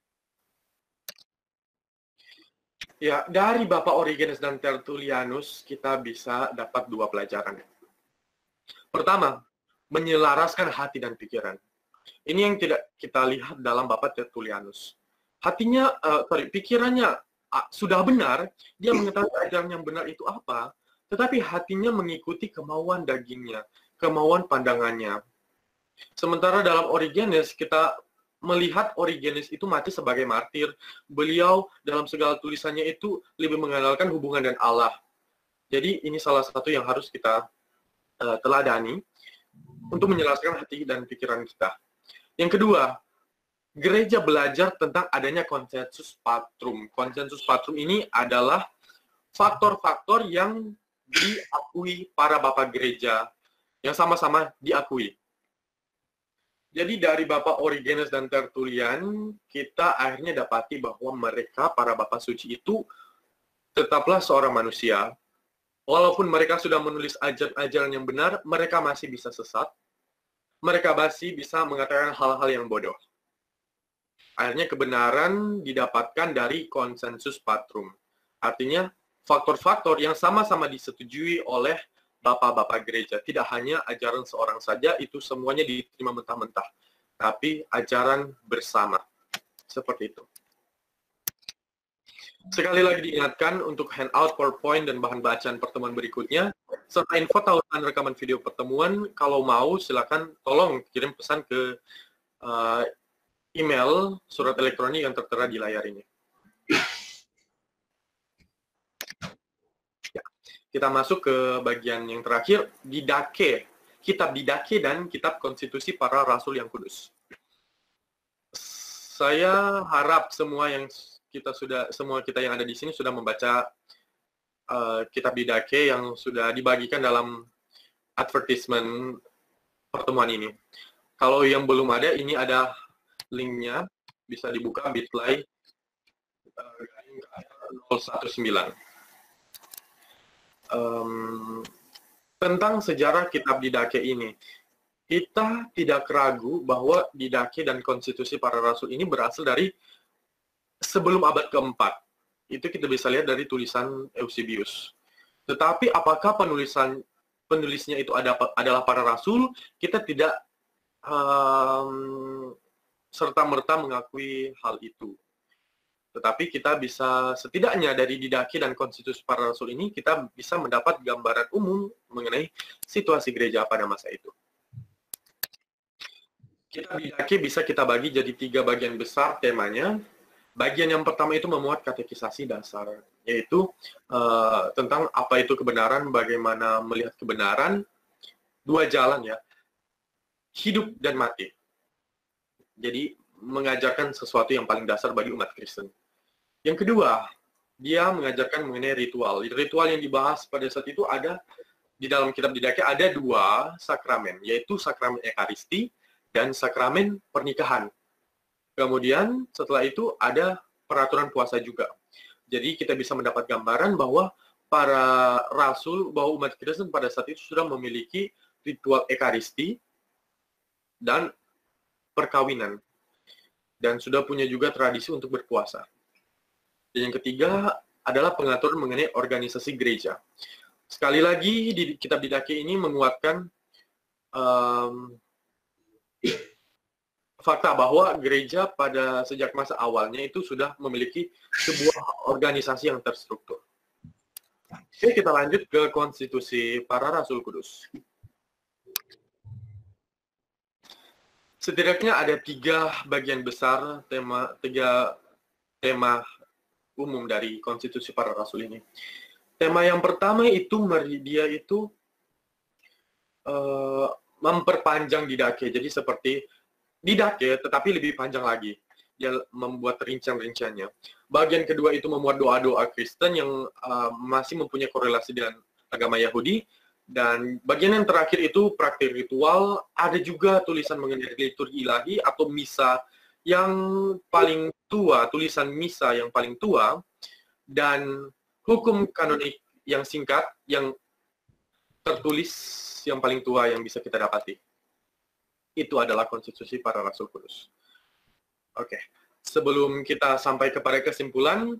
Ya, dari Bapak Origenes dan Tertullianus, kita bisa dapat dua pelajaran. Pertama, menyelaraskan hati dan pikiran. Ini yang tidak kita lihat dalam Bapak Tertullianus. Pikirannya sudah benar, dia mengetahui ajaran yang benar itu apa, tetapi hatinya mengikuti kemauan dagingnya, kemauan pandangannya. Sementara dalam Origenes, kita melihat Origenes itu mati sebagai martir. Beliau dalam segala tulisannya itu lebih mengandalkan hubungan dengan Allah. Jadi ini salah satu yang harus kita teladani untuk menjelaskan hati dan pikiran kita. Yang kedua, gereja belajar tentang adanya konsensus patrum. Konsensus patrum ini adalah faktor-faktor yang diakui para bapak gereja, yang sama-sama diakui. Jadi dari Bapak Origenes dan Tertullian, kita akhirnya dapati bahwa mereka, para Bapak Suci itu, tetaplah seorang manusia. Walaupun mereka sudah menulis ajaran yang benar, mereka masih bisa sesat. Mereka masih bisa mengatakan hal-hal yang bodoh. Akhirnya kebenaran didapatkan dari konsensus patrum. Artinya, faktor-faktor yang sama-sama disetujui oleh bapak-bapak gereja. Tidak hanya ajaran seorang saja, itu semuanya diterima mentah-mentah. Tapi ajaran bersama. Seperti itu. Sekali lagi diingatkan untuk handout, PowerPoint, dan bahan bacaan pertemuan berikutnya. Serta info tautan rekaman video pertemuan. Kalau mau, silakan tolong kirim pesan ke email, surat elektronik yang tertera di layar ini. Kita masuk ke bagian yang terakhir, didake. kitab Didache dan kitab Konstitusi Para Rasul yang Kudus. Saya harap semua kita yang ada di sini sudah membaca kitab Didache yang sudah dibagikan dalam advertisement pertemuan ini. Kalau yang belum ada, ini ada linknya, bisa dibuka bit.ly 019. Tentang sejarah kitab Didache ini, kita tidak ragu bahwa Didache dan Konstitusi Para Rasul ini berasal dari sebelum abad keempat. Itu kita bisa lihat dari tulisan Eusebius. Tetapi apakah penulisnya itu adalah para rasul, kita tidak serta-merta mengakui hal itu. Tetapi kita bisa, setidaknya dari Didache dan Konstitusi Para Rasul ini, kita bisa mendapat gambaran umum mengenai situasi gereja pada masa itu. Kitab Didache bisa kita bagi jadi 3 bagian besar temanya. Bagian yang pertama itu memuat katekisasi dasar, yaitu tentang apa itu kebenaran, bagaimana melihat kebenaran, 2 jalan ya, hidup dan mati. Jadi mengajarkan sesuatu yang paling dasar bagi umat Kristen. Yang kedua, dia mengajarkan mengenai ritual. Ritual yang dibahas pada saat itu ada di dalam kitab Didache, ada 2 sakramen, yaitu sakramen Ekaristi dan sakramen pernikahan. Kemudian setelah itu ada peraturan puasa juga. Jadi kita bisa mendapat gambaran bahwa para rasul, bahwa umat Kristen pada saat itu sudah memiliki ritual Ekaristi dan perkawinan. Dan sudah punya juga tradisi untuk berpuasa. Dan yang ketiga adalah pengaturan mengenai organisasi gereja. Sekali lagi, di kitab Didache ini menguatkan fakta bahwa gereja pada sejak masa awalnya itu sudah memiliki sebuah organisasi yang terstruktur. Oke, kita lanjut ke Konstitusi Para Rasul Kudus. Setidaknya ada 3 bagian besar, 3 tema umum dari Konstitusi Para Rasul ini. Tema yang pertama itu dia itu memperpanjang Didache. Jadi seperti Didache tetapi lebih panjang lagi. Dia membuat rincian-rinciannya. Bagian kedua itu memuat doa-doa Kristen yang masih mempunyai korelasi dengan agama Yahudi. Dan bagian yang terakhir itu praktik ritual. Ada juga tulisan mengenai liturgi ilahi atau misa yang paling tua, tulisan misa yang paling tua, dan hukum kanonik yang singkat, yang tertulis yang paling tua yang bisa kita dapati. Itu adalah Konstitusi Para Rasul Kudus. Oke, sebelum kita sampai kepada kesimpulan,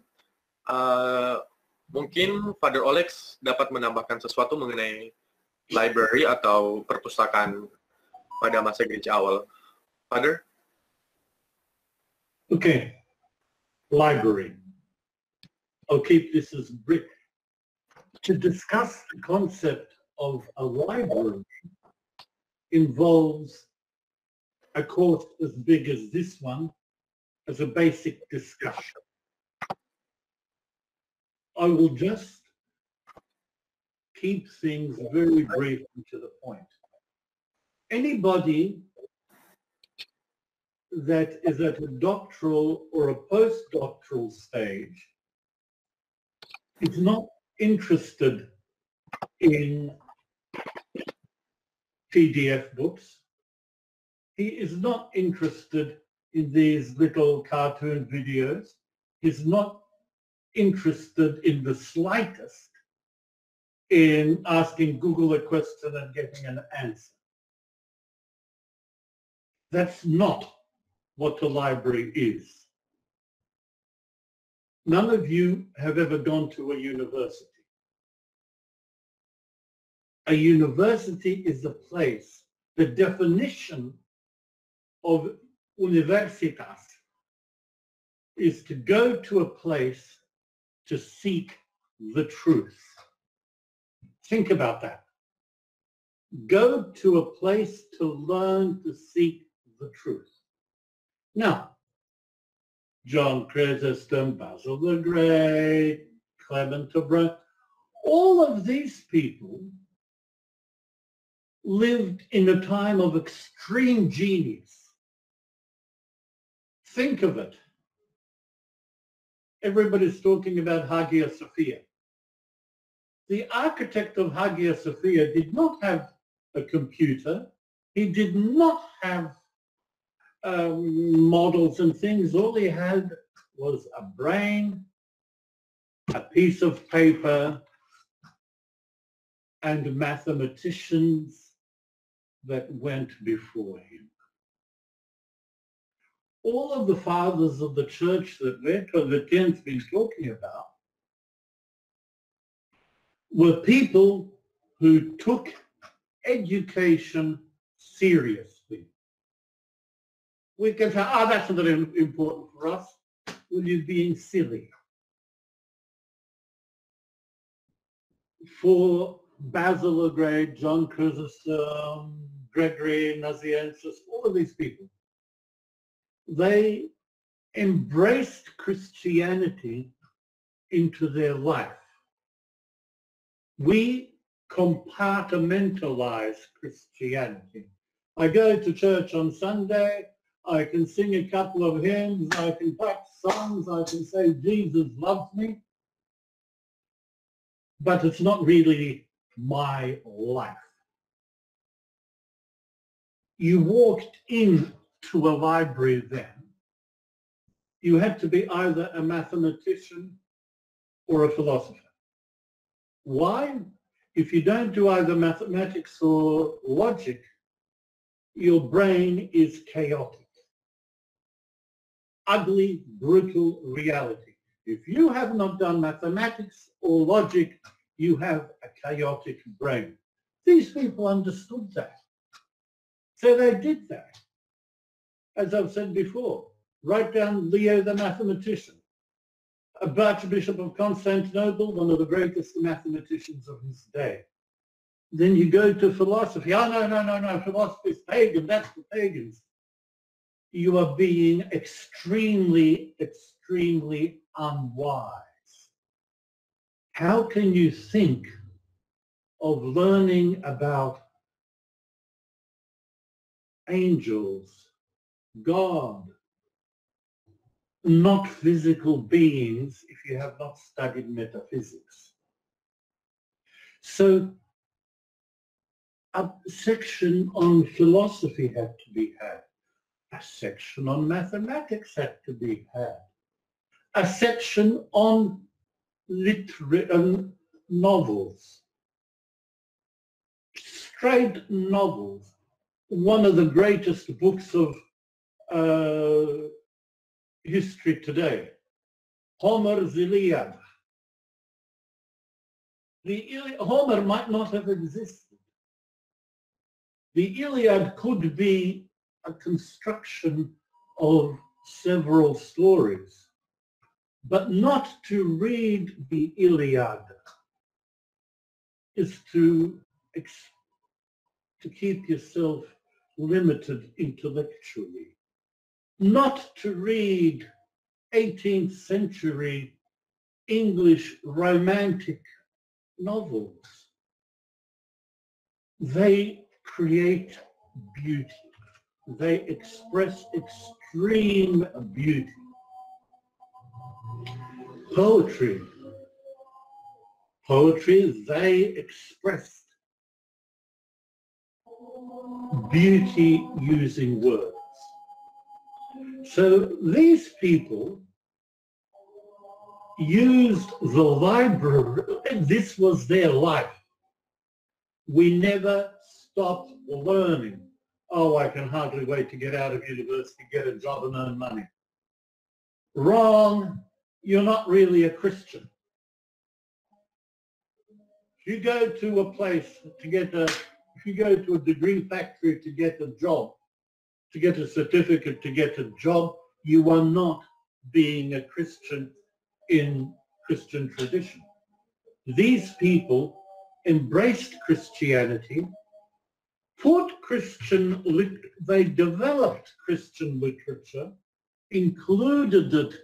mungkin Father Olex dapat menambahkan sesuatu mengenai library atau perpustakaan pada masa gereja awal. Father? Okay, library. I'll keep this as brief. To discuss the concept of a library involves a course as big as this one as a basic discussion. I will just keep things very brief and to the point. Anybody that is at a doctoral or a postdoctoral stage is not interested in PDF books. He is not interested in these little cartoon videos. He's not interested in the slightest in asking Google a question and getting an answer. That's not what the library is. None of you have ever gone to a university. A university is a place, the definition of universitas is to go to a place to seek the truth. Think about that. Go to a place to learn to seek the truth. Now, John Chrysostom, Basil the Great, Clement of Rome, all of these people lived in a time of extreme genius. Think of it. Everybody's talking about Hagia Sophia. The architect of Hagia Sophia did not have a computer. He did not have models and things. All he had was a brain, a piece of paper, and mathematicians that went before him. All of the fathers of the church that Ken's been talking about were people who took education seriously. We can say, oh, that's not important for us. Well, you're being silly. For Basil the Great, John Chrysostom, Gregory Nazianzus, all of these people, they embraced Christianity into their life. We compartmentalize Christianity. I go to church on Sunday, I can sing a couple of hymns, I can practice songs, I can say Jesus loves me, but it's not really my life. You walked into a library then. You had to be either a mathematician or a philosopher. Why? If you don't do either mathematics or logic, your brain is chaotic. Ugly, brutal reality. If you have not done mathematics or logic, you have a chaotic brain. These people understood that. So they did that. As I've said before, write down Leo the mathematician, Archbishop of Constantinople, one of the greatest mathematicians of his day. Then you go to philosophy. Oh, no, philosophy is pagan, that's for pagans. You are being extremely, extremely unwise. How can you think of learning about angels, God, not physical beings, if you have not studied metaphysics? So a section on philosophy had to be had. A section on mathematics had to be had. A section on novels. Straight novels. One of the greatest books of history today. Homer's Iliad. Homer might not have existed. The Iliad could be a construction of several stories, but not to read the Iliad is to keep yourself limited intellectually. Not to read 18th century English romantic novels. They create beauty. They express extreme beauty. Poetry, they expressed beauty using words. So these people used the library. This was their life. We never stopped learning. Oh, I can hardly wait to get out of university, get a job and earn money. Wrong. You're not really a Christian. If you go to a place to get if you go to a degree factory to get a job, to get a certificate, to get a job, you are not being a Christian in Christian tradition. These people embraced Christianity, they developed Christian literature, included it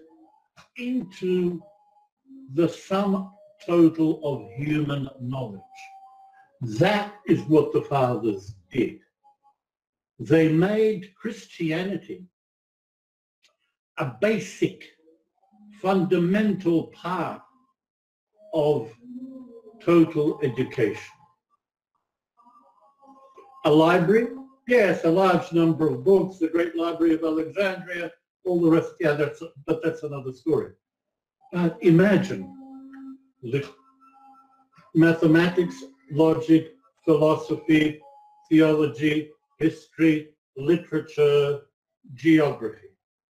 into the sum total of human knowledge. That is what the fathers did. They made Christianity a basic, fundamental part of total education. A library, yes, a large number of books, the Great Library of Alexandria, all the rest, yeah, but that's another story. But imagine mathematics, logic, philosophy, theology, history, literature, geography.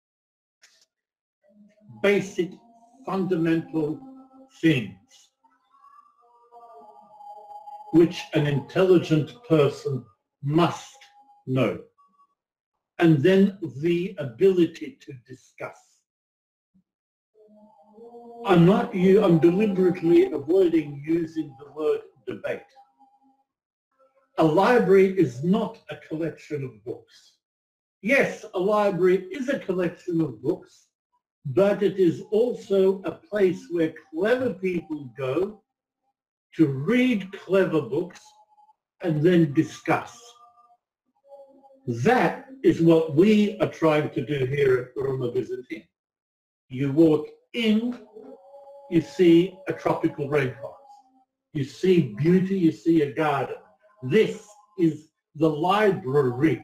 Basic, fundamental things which an intelligent person must know. And then the ability to discuss. I'm deliberately avoiding using the word debate. A library is not a collection of books. Yes, a library is a collection of books, but it is also a place where clever people go to read clever books and then discuss. That is what we are trying to do here at Roma Byzantine. You walk in, you see a tropical rainforest. You see beauty, you see a garden. This is the library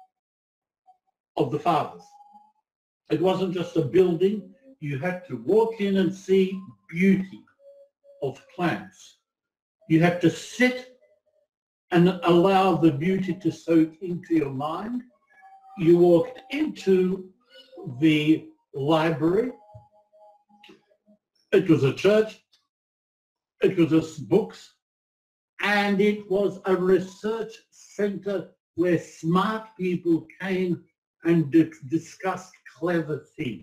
of the fathers. It wasn't just a building. You had to walk in and see beauty of plants. You had to sit and allow the beauty to soak into your mind. You walked into the library. It was a church. It was books. And it was a research center where smart people came and discussed clever things.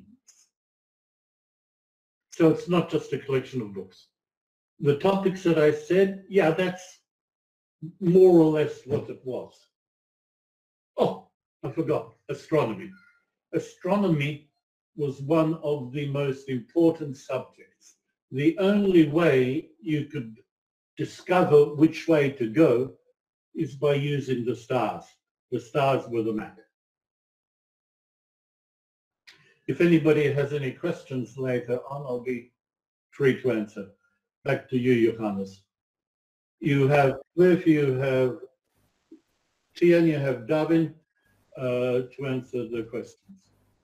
So it's not just a collection of books. The topics that I said, yeah, that's more or less what it was. Oh, I forgot, astronomy. Astronomy was one of the most important subjects. The only way you could discover which way to go is by using the stars. The stars were the map. If anybody has any questions later on, I'll be free to answer. Back to you, Johannes. You have Cliff, you have Tian, you have Davin to answer the questions.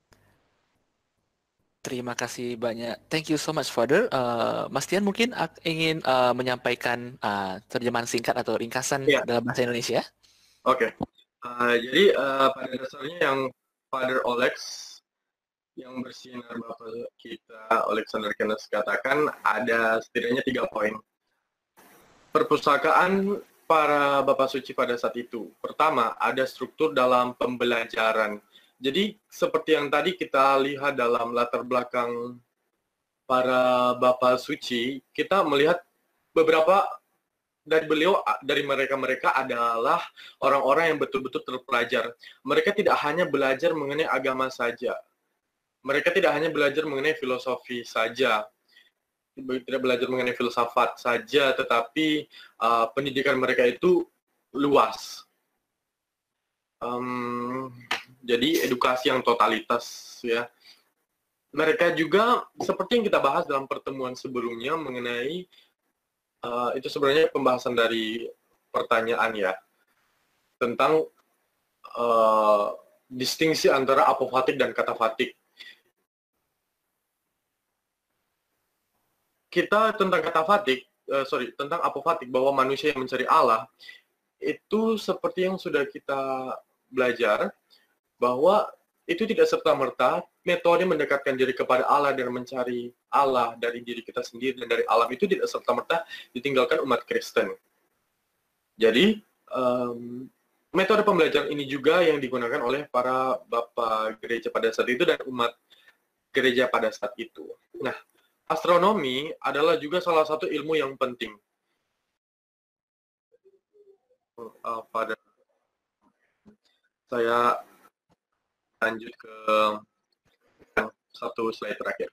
Terima kasih banyak. Thank you so much, Father. Mas Tian mungkin ingin menyampaikan terjemahan singkat atau ringkasan dalam bahasa Indonesia. Oke. Jadi pada dasarnya yang Father Olex yang bersinar Bapak kita Alexander Kenes katakan ada setidaknya 3 poin. Perpustakaan para Bapak Suci pada saat itu. Pertama, ada struktur dalam pembelajaran. Jadi seperti yang tadi kita lihat dalam latar belakang para Bapak Suci, kita melihat beberapa dari mereka adalah orang-orang yang betul-betul terpelajar. Mereka tidak hanya belajar mengenai agama saja. Mereka tidak hanya belajar mengenai filosofi saja. Tidak belajar mengenai filsafat saja, tetapi pendidikan mereka itu luas. Jadi edukasi yang totalitas, ya. Mereka juga seperti yang kita bahas dalam pertemuan sebelumnya mengenai itu sebenarnya pembahasan dari pertanyaan ya tentang distingsi antara apofatik dan katafatik. Kita tentang tentang apofatik bahwa manusia yang mencari Allah itu seperti yang sudah kita belajar bahwa itu tidak serta-merta metode mendekatkan diri kepada Allah dan mencari Allah dari diri kita sendiri dan dari alam itu tidak serta-merta ditinggalkan umat Kristen. Jadi metode pembelajaran ini juga yang digunakan oleh para bapak gereja pada saat itu dan umat gereja pada saat itu. Nah, astronomi adalah juga salah satu ilmu yang penting. Pada saya lanjut ke satu slide terakhir.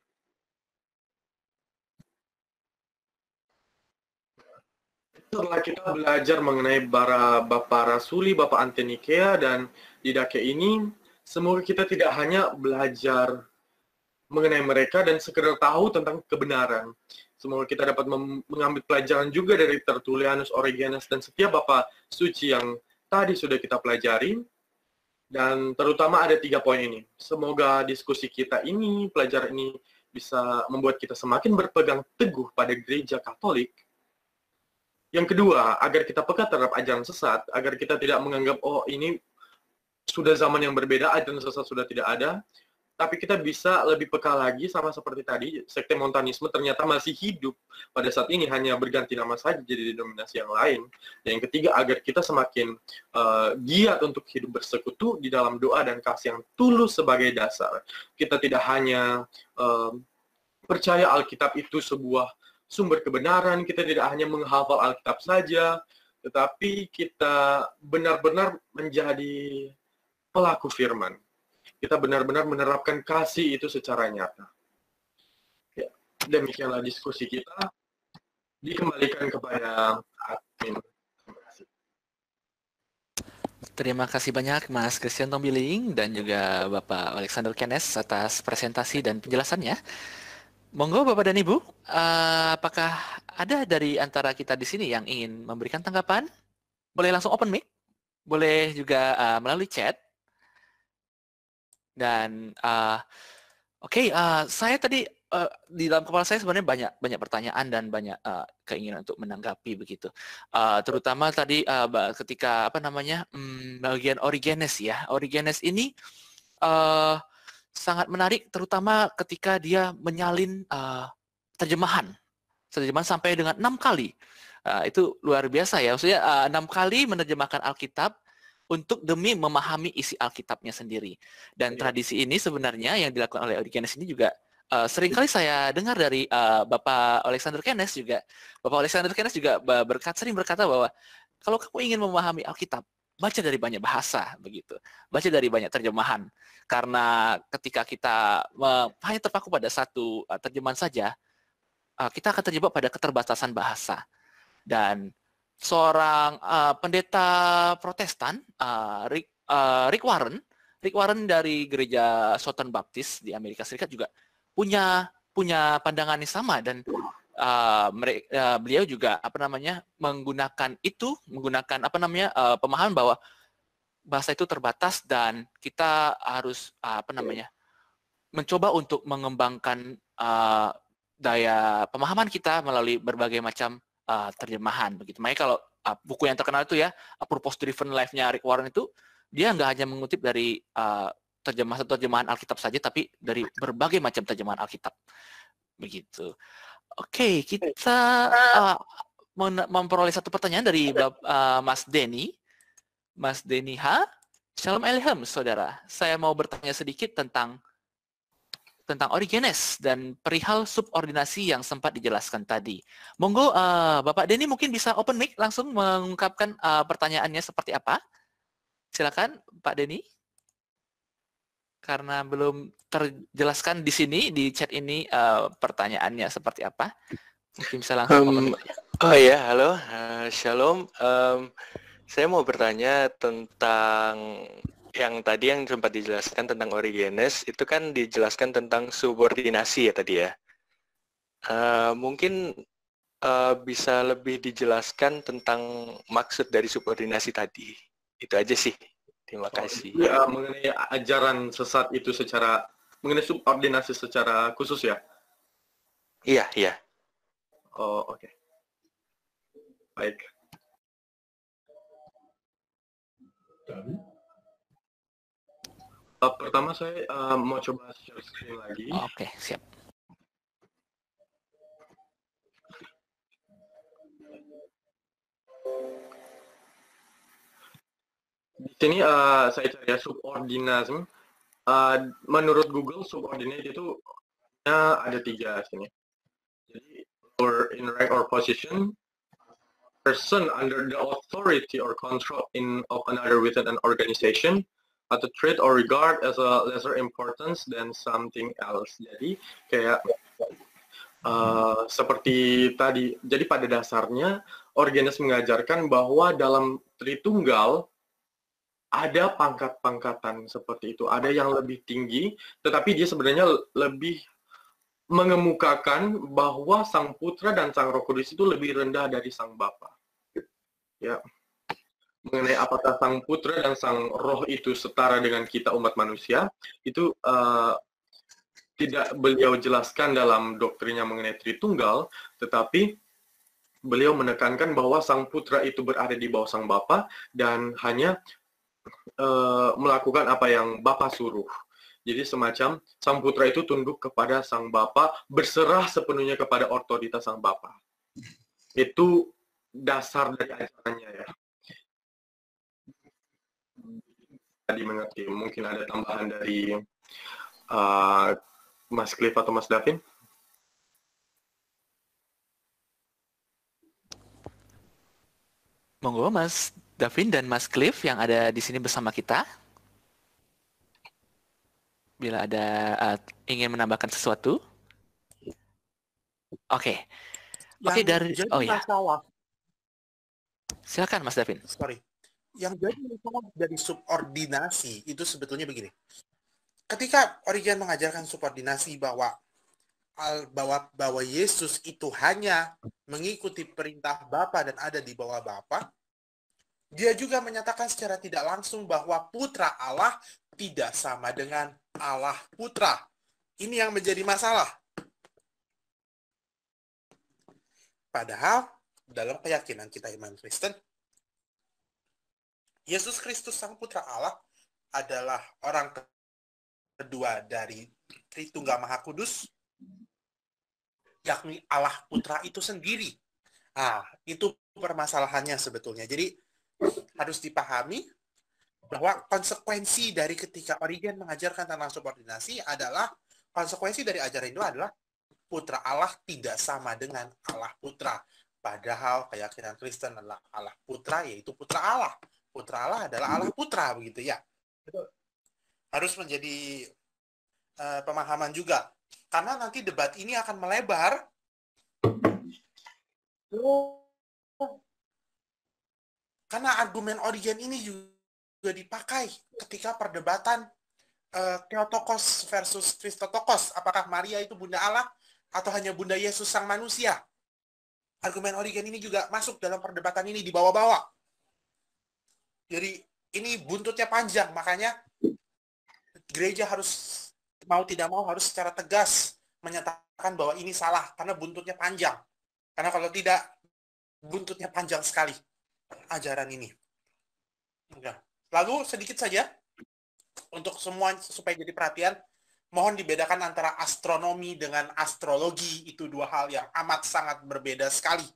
Setelah kita belajar mengenai para Bapak Rasuli, Bapak Antenikea, dan Didake ini, semoga kita tidak hanya belajar mengenai mereka dan sekedar tahu tentang kebenaran. Semoga kita dapat mengambil pelajaran juga dari Tertullianus, Origenes, dan setiap Bapak suci yang tadi sudah kita pelajari. Dan terutama ada 3 poin ini. Semoga diskusi kita ini, pelajaran ini, bisa membuat kita semakin berpegang teguh pada gereja Katolik. Yang kedua, agar kita peka terhadap ajaran sesat, agar kita tidak menganggap, oh ini sudah zaman yang berbeda, ajaran sesat sudah tidak ada, tapi kita bisa lebih peka lagi, sama seperti tadi, sekte Montanisme ternyata masih hidup pada saat ini, hanya berganti nama saja jadi denominasi yang lain. Dan yang ketiga, agar kita semakin giat untuk hidup bersekutu di dalam doa dan kasih yang tulus sebagai dasar. Kita tidak hanya percaya Alkitab itu sebuah sumber kebenaran, kita tidak hanya menghafal Alkitab saja, tetapi kita benar-benar menjadi pelaku firman. Kita benar-benar menerapkan kasih itu secara nyata. Ya, demikianlah diskusi kita. Dikembalikan kepada admin. Terima kasih. Terima kasih banyak Mas Christian Tombiling dan juga Bapak Alexander Kenes atas presentasi dan penjelasannya. Monggo Bapak dan Ibu, apakah ada dari antara kita di sini yang ingin memberikan tanggapan? Boleh langsung open mic, boleh juga melalui chat. Dan oke, saya tadi di dalam kepala saya sebenarnya banyak pertanyaan dan banyak keinginan untuk menanggapi begitu. Terutama tadi ketika bagian Origenes ya, Origenes ini sangat menarik, terutama ketika dia menyalin terjemahan sampai dengan 6 kali. Itu luar biasa ya, maksudnya 6 kali menerjemahkan Alkitab untuk demi memahami isi Alkitabnya sendiri. Dan tradisi ini sebenarnya yang dilakukan oleh Origenes ini juga seringkali saya dengar dari Bapak Alexander Kenes juga. Bapak Alexander Kenes juga sering berkata bahwa kalau kamu ingin memahami Alkitab, baca dari banyak bahasa begitu, baca dari banyak terjemahan. Karena ketika kita hanya terpaku pada satu terjemahan saja, kita akan terjebak pada keterbatasan bahasa. Dan seorang pendeta Protestan, Rick Warren dari gereja Southern Baptist di Amerika Serikat juga punya pandangan yang sama, dan beliau juga menggunakan pemahaman bahwa bahasa itu terbatas dan kita harus mencoba untuk mengembangkan daya pemahaman kita melalui berbagai macam terjemahan begitu. Makanya kalau buku yang terkenal itu ya, Purpose Driven Life-nya Rick Warren itu, dia nggak hanya mengutip dari terjemahan Alkitab saja, tapi dari berbagai macam terjemahan Alkitab begitu. Oke, kita memperoleh satu pertanyaan dari Mas Denny. Mas Denny H. Shalom Elohim, saudara. Saya mau bertanya sedikit tentang Origenes dan perihal subordinasi yang sempat dijelaskan tadi. Monggo, Bapak Denny mungkin bisa open mic langsung mengungkapkan pertanyaannya seperti apa. Silakan, Pak Denny. Karena belum terjelaskan di sini, di chat ini pertanyaannya seperti apa. Mungkin bisa langsung open mic. Oh ya, halo, Shalom. Saya mau bertanya tentang yang tadi yang sempat dijelaskan tentang Origenes, itu kan dijelaskan tentang subordinasi ya tadi ya. Mungkin bisa lebih dijelaskan tentang maksud dari subordinasi tadi. Itu aja sih. Terima kasih. Ya, mengenai ajaran sesat itu mengenai subordinasi secara khusus ya? Iya, iya. Oh, oke. Baik. Pertama saya mau coba share screen lagi. Oke, siap. Di sini saya cari ya subordinasi. Menurut Google subordinate itu ada 3 sini. Jadi or in rank or position, person under the authority or control of another within an organization, atau treat or regard as a lesser importance than something else. Jadi kayak seperti tadi, jadi pada dasarnya Origenes mengajarkan bahwa dalam Tritunggal ada pangkat-pangkatan seperti itu. Ada yang lebih tinggi, tetapi dia sebenarnya lebih mengemukakan bahwa Sang Putra dan Sang Roh Kudus itu lebih rendah dari Sang Bapa. Ya. Mengenai apakah Sang Putra dan Sang Roh itu setara dengan kita umat manusia, itu tidak beliau jelaskan dalam doktrinnya mengenai Tritunggal, tetapi beliau menekankan bahwa Sang Putra itu berada di bawah Sang Bapa dan hanya melakukan apa yang Bapa suruh. Jadi semacam Sang Putra itu tunduk kepada Sang Bapa, berserah sepenuhnya kepada otoritas Sang Bapa. Itu dasar dari ajarannya ya. Tadi mengerti, mungkin ada tambahan dari Mas Cliff atau Mas Davin? Monggo Mas Davin dan Mas Cliff yang ada di sini bersama kita. Bila ada ingin menambahkan sesuatu. Oke. Oke, dari masalah. Silakan Mas Davin. Sorry. Yang jadi masalah dari subordinasi itu sebetulnya begini. Ketika Origen mengajarkan subordinasi bahwa Yesus itu hanya mengikuti perintah Bapa dan ada di bawah Bapa, dia juga menyatakan secara tidak langsung bahwa Putra Allah tidak sama dengan Allah Putra. Ini yang menjadi masalah. Padahal dalam keyakinan kita iman Kristen, Yesus Kristus Sang Putra Allah adalah orang kedua dari Tritunggal Maha Kudus, yakni Allah Putra itu sendiri. Itu permasalahannya sebetulnya. Jadi harus dipahami bahwa konsekuensi dari ketika Origen mengajarkan tentang subordinasi adalah, konsekuensi dari ajaran itu adalah Putra Allah tidak sama dengan Allah Putra. Padahal keyakinan Kristen adalah Allah Putra, yaitu Putra Allah. Putra Allah adalah Allah Putra, begitu ya. Itu harus menjadi pemahaman juga. Karena nanti debat ini akan melebar. Karena argumen Origen ini juga dipakai ketika perdebatan Theotokos versus Christotokos. Apakah Maria itu Bunda Allah atau hanya Bunda Yesus Sang Manusia? Argumen Origen ini juga masuk dalam perdebatan ini, dibawa-bawa. Jadi ini buntutnya panjang, makanya gereja harus mau tidak mau harus secara tegas menyatakan bahwa ini salah karena buntutnya panjang. Karena kalau tidak, buntutnya panjang sekali ajaran ini. Lalu sedikit saja untuk semua supaya jadi perhatian, mohon dibedakan antara astronomi dengan astrologi. Itu dua hal yang amat sangat berbeda sekali.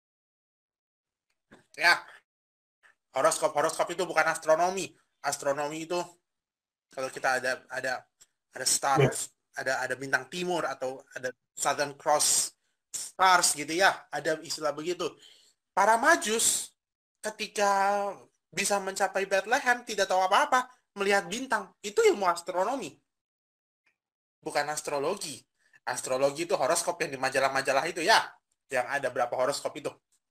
Ya, horoskop itu bukan astronomi. Astronomi itu kalau kita ada stars, ada bintang timur atau ada Southern Cross stars gitu ya, ada istilah begitu. Para Majus ketika bisa mencapai Bethlehem tidak tahu apa-apa, melihat bintang. Itu ilmu astronomi. Bukan astrologi. Astrologi itu horoskop yang di majalah-majalah itu ya, yang ada berapa horoskop itu.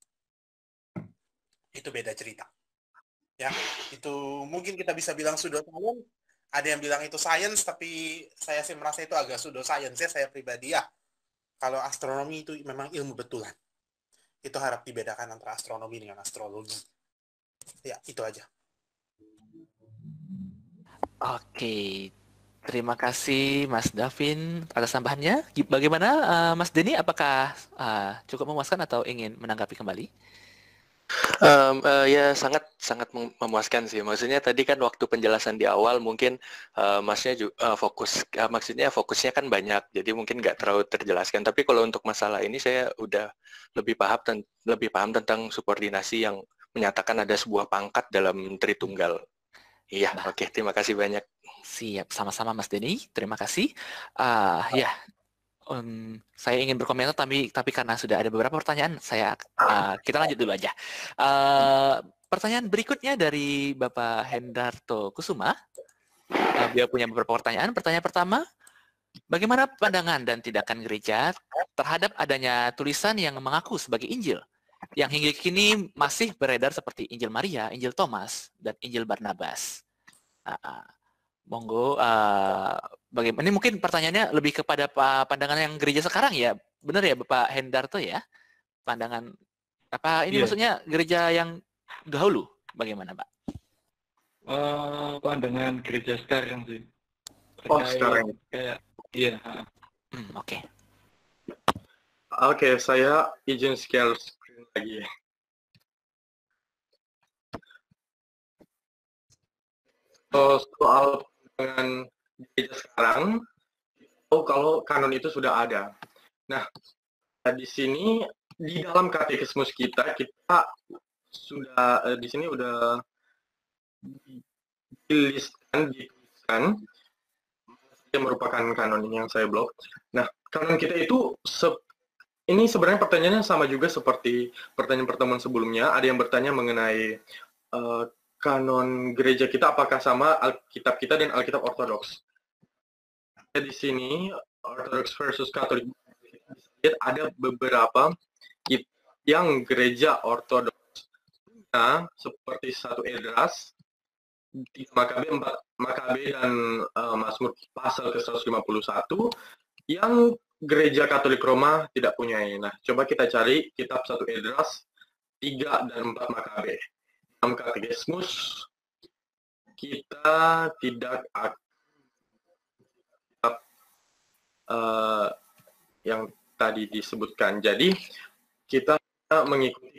Itu beda cerita. Ya, itu mungkin kita bisa bilang pseudoscience, ada yang bilang itu science, tapi saya sih merasa itu agak pseudoscience ya, saya pribadi ya. Kalau astronomi itu memang ilmu betulan. Itu harap dibedakan antara astronomi dengan astrologi. Ya, itu aja. Oke, terima kasih Mas Davin atas tambahannya. Bagaimana Mas Denny, apakah cukup memuaskan atau ingin menanggapi kembali? Ya sangat memuaskan sih. Maksudnya tadi kan waktu penjelasan di awal mungkin masnya juga fokusnya kan banyak, jadi mungkin nggak terlalu terjelaskan. Tapi kalau untuk masalah ini saya udah lebih paham tentang subordinasi yang menyatakan ada sebuah pangkat dalam Tritunggal. Iya, oke, terima kasih banyak. Siap, sama-sama Mas Denny, terima kasih. Ya. Saya ingin berkomentar tapi karena sudah ada beberapa pertanyaan, kita lanjut dulu aja. Pertanyaan berikutnya dari Bapak Hendarto Kusuma. Dia punya beberapa pertanyaan. Pertanyaan pertama, Bagaimana pandangan dan tindakan gereja terhadap adanya tulisan yang mengaku sebagai Injil, yang hingga kini masih beredar seperti Injil Maria, Injil Thomas, dan Injil Barnabas? Monggo, bagaimana? Ini mungkin pertanyaannya lebih kepada pandangan yang gereja sekarang ya, benar ya Bapak Hendarto ya? Pandangan apa ini maksudnya gereja yang dahulu, bagaimana Pak? Pandangan gereja sekarang sih. Sekarang. Kayak, iya. Oke. Oke, saya izin share screen lagi. Soal pandangan gereja sekarang, kalau kanon itu sudah ada. Nah, di sini di dalam katekismus kita sudah di sini udah dituliskan yang merupakan kanon ini yang saya blok. Nah, kanon kita itu ini sebenarnya pertanyaannya sama juga seperti pertanyaan pertemuan sebelumnya. Ada yang bertanya mengenai kanon gereja kita apakah sama Alkitab kita dan Alkitab Ortodoks. Di sini Ortodoks versus Katolik ada beberapa yang gereja Ortodoks seperti 1 Esdras, 3 Makabe, 4 Makabe, dan Mazmur pasal ke-151 yang gereja Katolik Roma tidak punya. Nah, coba kita cari kitab 1 Esdras, 3 dan 4 Makabe. Dalam katekismus kita tidak yang tadi disebutkan. Jadi kita mengikuti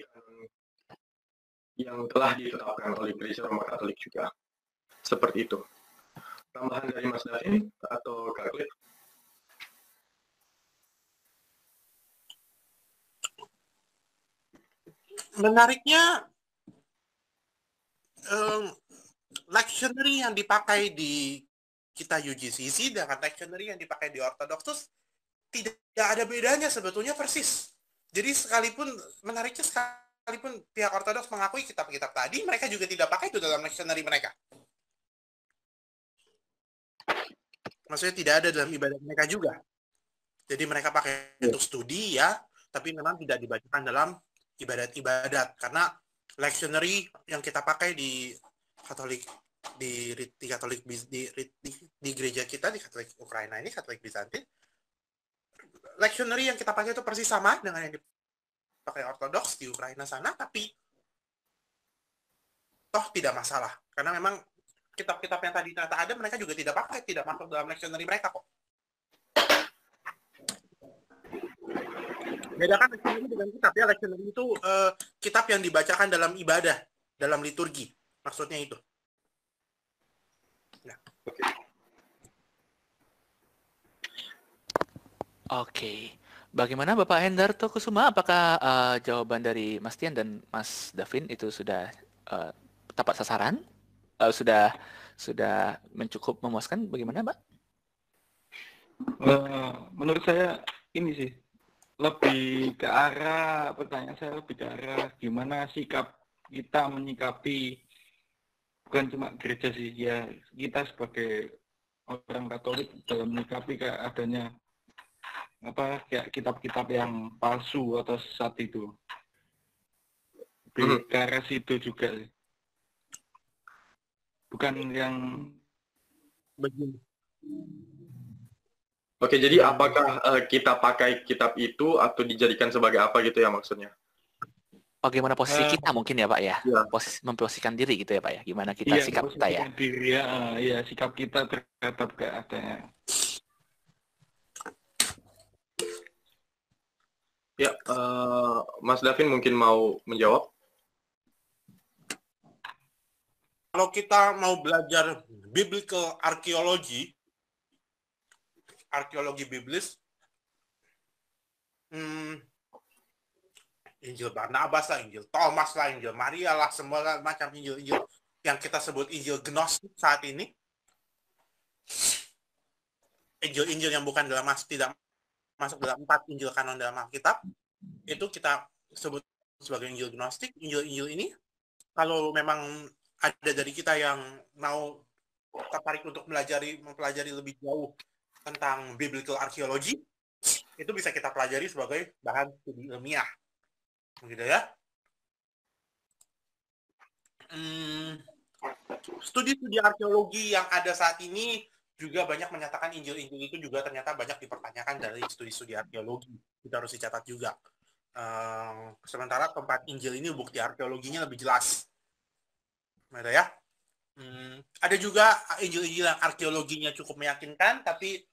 yang telah ditetapkan oleh Gereja Roma Katolik juga. Seperti itu. Tambahan dari Mas Davin atau Kak Cliff? Menariknya, lectionary yang dipakai di kita UGCC dengan lectionary yang dipakai di Orthodox tidak ada bedanya, sebetulnya persis. Jadi menariknya sekalipun pihak Ortodoks mengakui kitab-kitab tadi, mereka juga tidak pakai itu dalam lectionary mereka. Maksudnya tidak ada dalam ibadat mereka juga. Jadi mereka pakai untuk studi ya, tapi memang tidak dibacakan dalam ibadat-ibadat, karena lectionary yang kita pakai di Katolik di gereja kita di Katolik Ukraina ini, Katolik Bizantin, lectionary yang kita pakai itu persis sama dengan yang dipakai Ortodoks di Ukraina sana, tapi toh tidak masalah karena memang kitab-kitab yang tadi ternyata ada mereka juga tidak pakai, tidak masuk dalam lectionary mereka kok. Bedakan lectionary dengan kitab ya. Lectionary itu kitab yang dibacakan dalam ibadah, dalam liturgi, maksudnya itu. Nah. Oke. Bagaimana Bapak Hendarto Kusuma? Apakah jawaban dari Mas Tian dan Mas Davin itu sudah tepat sasaran? Sudah mencukup memuaskan? Bagaimana, Mbak? Menurut saya ini sih lebih ke arah, pertanyaan saya lebih ke arah gimana sikap kita menyikapi, bukan cuma gereja sih ya, kita sebagai orang Katolik dalam menyikapi kayak adanya kayak kitab-kitab yang palsu atau sesat itu. Lebih ke arah situ juga sih. Bukan yang begini. Oke, jadi apakah kita pakai kitab itu atau dijadikan sebagai apa gitu ya maksudnya? Bagaimana posisi kita mungkin ya Pak ya? Ya. Memposisikan diri gitu ya Pak ya? Gimana kita sikap kita ya? Diri, ya sikap kita terhadap keadaan. Ya, Mas Davin mungkin mau menjawab. Kalau kita mau belajar biblical archaeology, arkeologi biblis, Injil Barnabas lah, Injil Thomas lah, Injil Maria lah, semua macam Injil-Injil yang kita sebut Injil Gnostik saat ini. Injil-Injil yang bukan tidak masuk dalam 4 Injil kanon dalam Alkitab, itu kita sebut sebagai Injil Gnostik. Injil-Injil ini, kalau memang ada dari kita yang mau tertarik untuk mempelajari lebih jauh tentang biblical archaeology, itu bisa kita pelajari sebagai bahan studi ilmiah. Begitu ya. Studi-studi arkeologi yang ada saat ini juga banyak menyatakan Injil-Injil itu juga ternyata banyak dipertanyakan dari studi-studi arkeologi. Itu harus dicatat juga. Sementara tempat Injil ini bukti arkeologinya lebih jelas. Ada ya. Ada juga Injil-Injil yang arkeologinya cukup meyakinkan, tapi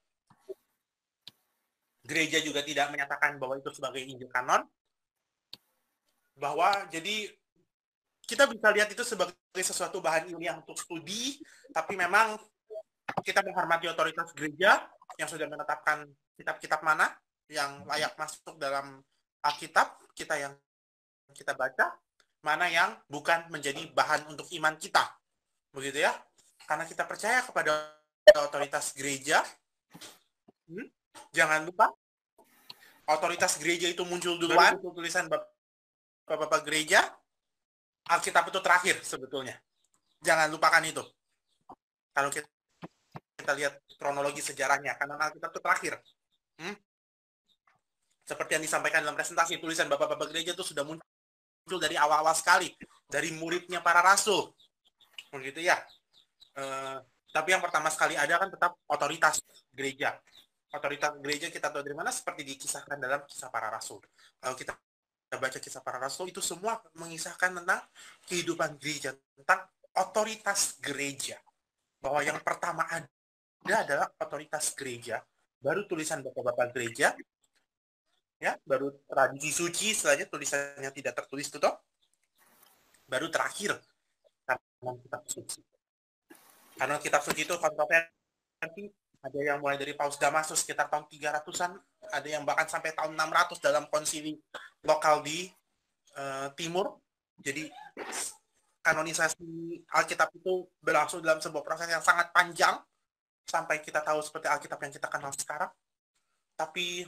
gereja juga tidak menyatakan bahwa itu sebagai Injil kanon. Bahwa jadi kita bisa lihat itu sebagai sesuatu bahan ilmiah untuk studi, tapi memang kita menghormati otoritas gereja yang sudah menetapkan kitab-kitab mana yang layak masuk dalam Alkitab kita yang kita baca, mana yang bukan menjadi bahan untuk iman kita. Begitu ya. Karena kita percaya kepada otoritas gereja. Jangan lupa, otoritas gereja itu muncul duluan, tulisan Bapak gereja, Alkitab itu terakhir sebetulnya. Jangan lupakan itu. Kalau kita lihat kronologi sejarahnya, karena Alkitab itu terakhir. Seperti yang disampaikan dalam presentasi, tulisan Bapak-Bapak gereja itu sudah muncul dari awal-awal sekali, dari muridnya para rasul. Begitu ya. Tapi yang pertama sekali ada kan tetap otoritas gereja. Otoritas gereja kita tahu dari mana, seperti dikisahkan dalam Kisah Para Rasul. Kalau kita baca Kisah Para Rasul, itu semua mengisahkan tentang kehidupan gereja, tentang otoritas gereja. Bahwa yang pertama ada adalah otoritas gereja, baru tulisan bapak-bapak gereja, ya, baru tradisi suci, setelahnya tulisannya tidak tertulis itu toh, baru terakhir karena kitab suci. Karena kitab suci itu kontroversi, ada yang mulai dari Paus Damasus sekitar tahun 300-an, ada yang bahkan sampai tahun 600 dalam konsili lokal di timur. Jadi kanonisasi Alkitab itu berlangsung dalam sebuah proses yang sangat panjang sampai kita tahu seperti Alkitab yang kita kenal sekarang. Tapi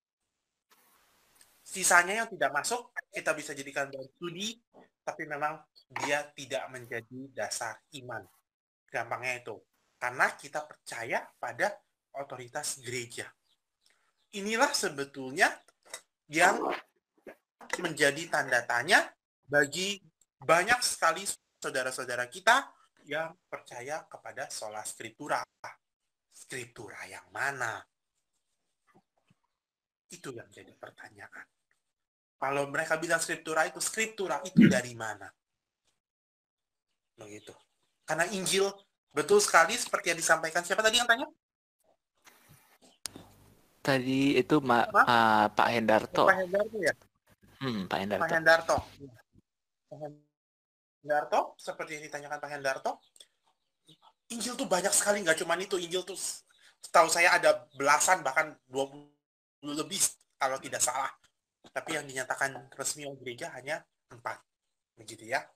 sisanya yang tidak masuk kita bisa jadikan bahan studi, tapi memang dia tidak menjadi dasar iman. Gampangnya itu. Karena kita percaya pada otoritas gereja. Inilah sebetulnya yang menjadi tanda tanya bagi banyak sekali saudara-saudara kita yang percaya kepada sola scriptura. Scriptura yang mana? Itu yang jadi pertanyaan. Kalau mereka bilang scriptura itu dari mana? Begitu. Karena Injil betul sekali seperti yang disampaikan. Siapa tadi yang tanya? Tadi itu Pak Hendarto. Pak Hendarto ya? Pak Hendarto. Pak Hendarto. Pak Hendarto, seperti yang ditanyakan Pak Hendarto, Injil tuh banyak sekali, nggak cuma itu. Injil tuh setahu saya ada belasan, bahkan 20 lebih kalau tidak salah. Tapi yang dinyatakan resmi oleh gereja hanya 4. Begitu ya.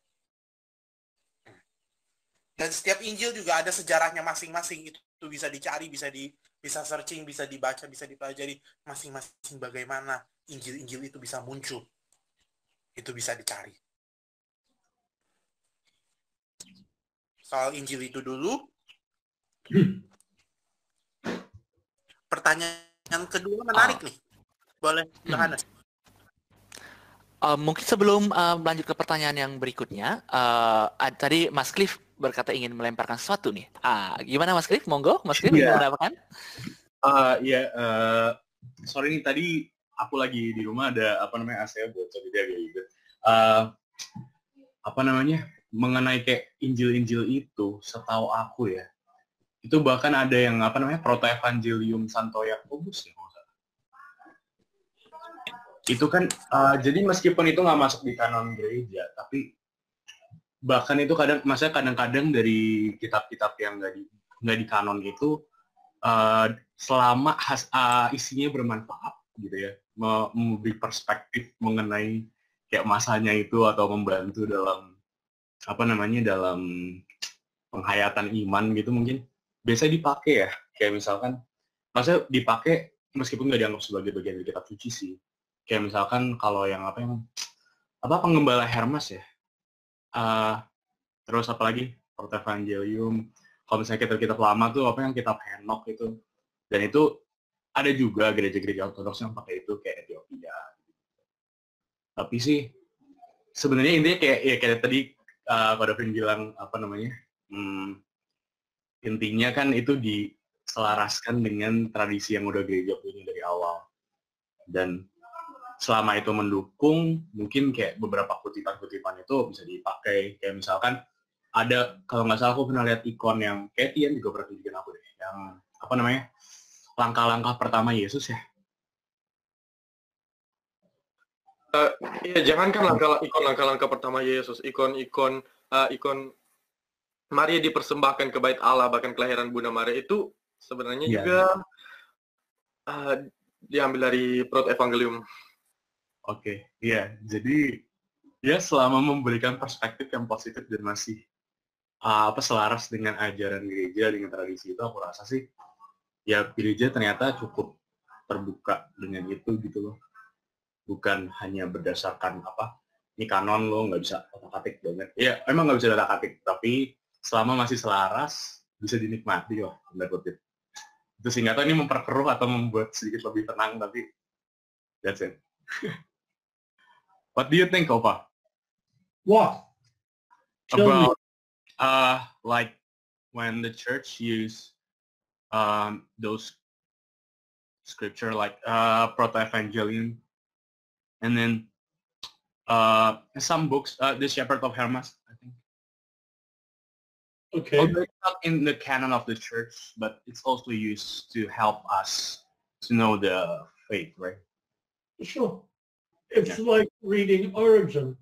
Dan setiap Injil juga ada sejarahnya masing-masing. Itu bisa dicari, bisa searching, bisa dibaca, bisa dipelajari masing-masing bagaimana Injil-Injil itu bisa muncul. Itu bisa dicari. Soal Injil itu dulu. Pertanyaan kedua menarik nih. Boleh, Yohanes. Mungkin sebelum lanjut ke pertanyaan yang berikutnya, tadi Mas Cliff berkata ingin melemparkan sesuatu nih. Gimana Mas Cliff? Monggo, Mas Cliff ingin menambahkan? Sorry nih, tadi aku lagi di rumah ada AC bocor jadi agak ribet. Mengenai kayak Injil-Injil itu, setahu aku ya, itu bahkan ada yang Proto-Evangelium Santo Yakobus ya. Itu kan jadi meskipun itu nggak masuk di kanon gereja, tapi bahkan itu kadang-kadang dari kitab-kitab yang nggak di kanon itu selama isinya bermanfaat gitu ya, memberi perspektif mengenai kayak masanya itu atau membantu dalam dalam penghayatan iman gitu, mungkin biasa dipakai ya, kayak misalkan dipakai meskipun nggak dianggap sebagai bagian dari kitab suci sih. Kayak misalkan kalau yang Penggembala Hermas ya, terus apalagi Proto-Evangelium, kalau misalnya kitab-kitab lama tuh kitab Henok itu Dan itu ada juga gereja-gereja ortodoks yang pakai itu kayak Ethiopia. Tapi sih sebenarnya intinya kayak tadi Pak Davin bilang intinya kan itu diselaraskan dengan tradisi yang udah gereja punya dari awal. Dan selama itu mendukung, mungkin kayak beberapa kutipan-kutipan itu bisa dipakai. Kayak misalkan ada, kalau nggak salah aku pernah lihat ikon yang kayak Tian juga pernah tunjukin aku deh, yang langkah-langkah pertama Yesus ya. Iya, jangankan langkah-langkah pertama Yesus, ikon Maria dipersembahkan ke bait Allah, bahkan kelahiran Bunda Maria itu sebenarnya juga diambil dari Proto-Evangelium. Oke, iya. Jadi ya selama memberikan perspektif yang positif dan masih selaras dengan ajaran gereja, dengan tradisi itu, aku rasa sih ya gereja ternyata cukup terbuka dengan itu gitu loh. Bukan hanya berdasarkan ini kanon lo nggak bisa otak-atik banget. Ya emang nggak bisa otak-atik, tapi selama masih selaras bisa dinikmati loh, benar kutip. Itu sih nggak tahu ini memperkeruh atau membuat sedikit lebih tenang, tapi that's it. What do you think, Opa? What? Tell me. About like when the church use those scripture like Proto-Evangelium, and then some books, The Shepherd of Hermas, I think. Okay. Although it's not in the canon of the church, but it's also used to help us to know the faith, right? Sure. It's like reading Origen.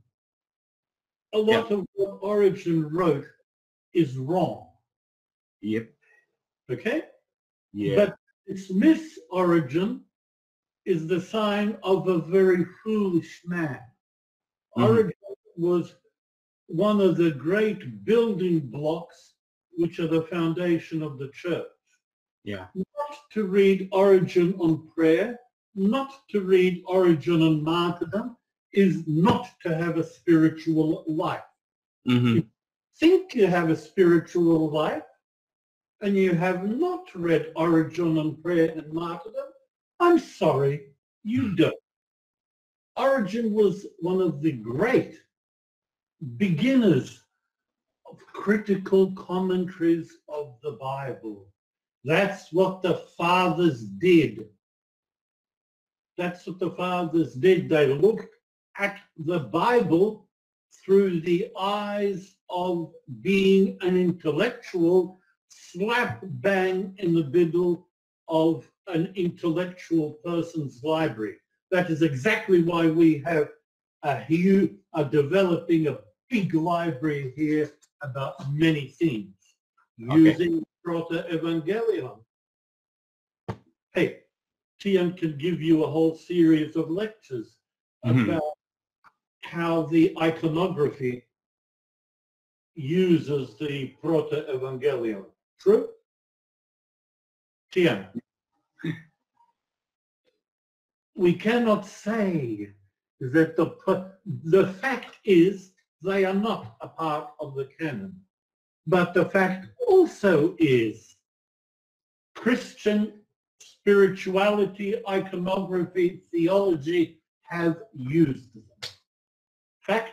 A lot of what Origen wrote is wrong. Yep. Okay? Yeah. But dismiss Origen is the sign of a very foolish man. Origen was one of the great building blocks which are the foundation of the church. Yeah. Not to read Origen on prayer, not to read Origen on martyrdom, is not to have a spiritual life. Mm-hmm. If you think you have a spiritual life and you have not read Origen on prayer and martyrdom, I'm sorry, you don't. Origen was one of the great beginners of critical commentaries of the Bible. That's what the fathers did. That's what the fathers did. They looked at the Bible through the eyes of being an intellectual, slap bang in the middle of an intellectual person's library. That is exactly why we have developing a big library here about many things, using Proto-Evangelium. Hey, Tian can give you a whole series of lectures about how the iconography uses the Proto-Evangelium. True? Tian. We cannot say that the fact is they are not a part of the canon. But the fact also is Christian spirituality, iconography, theology have used them. Fact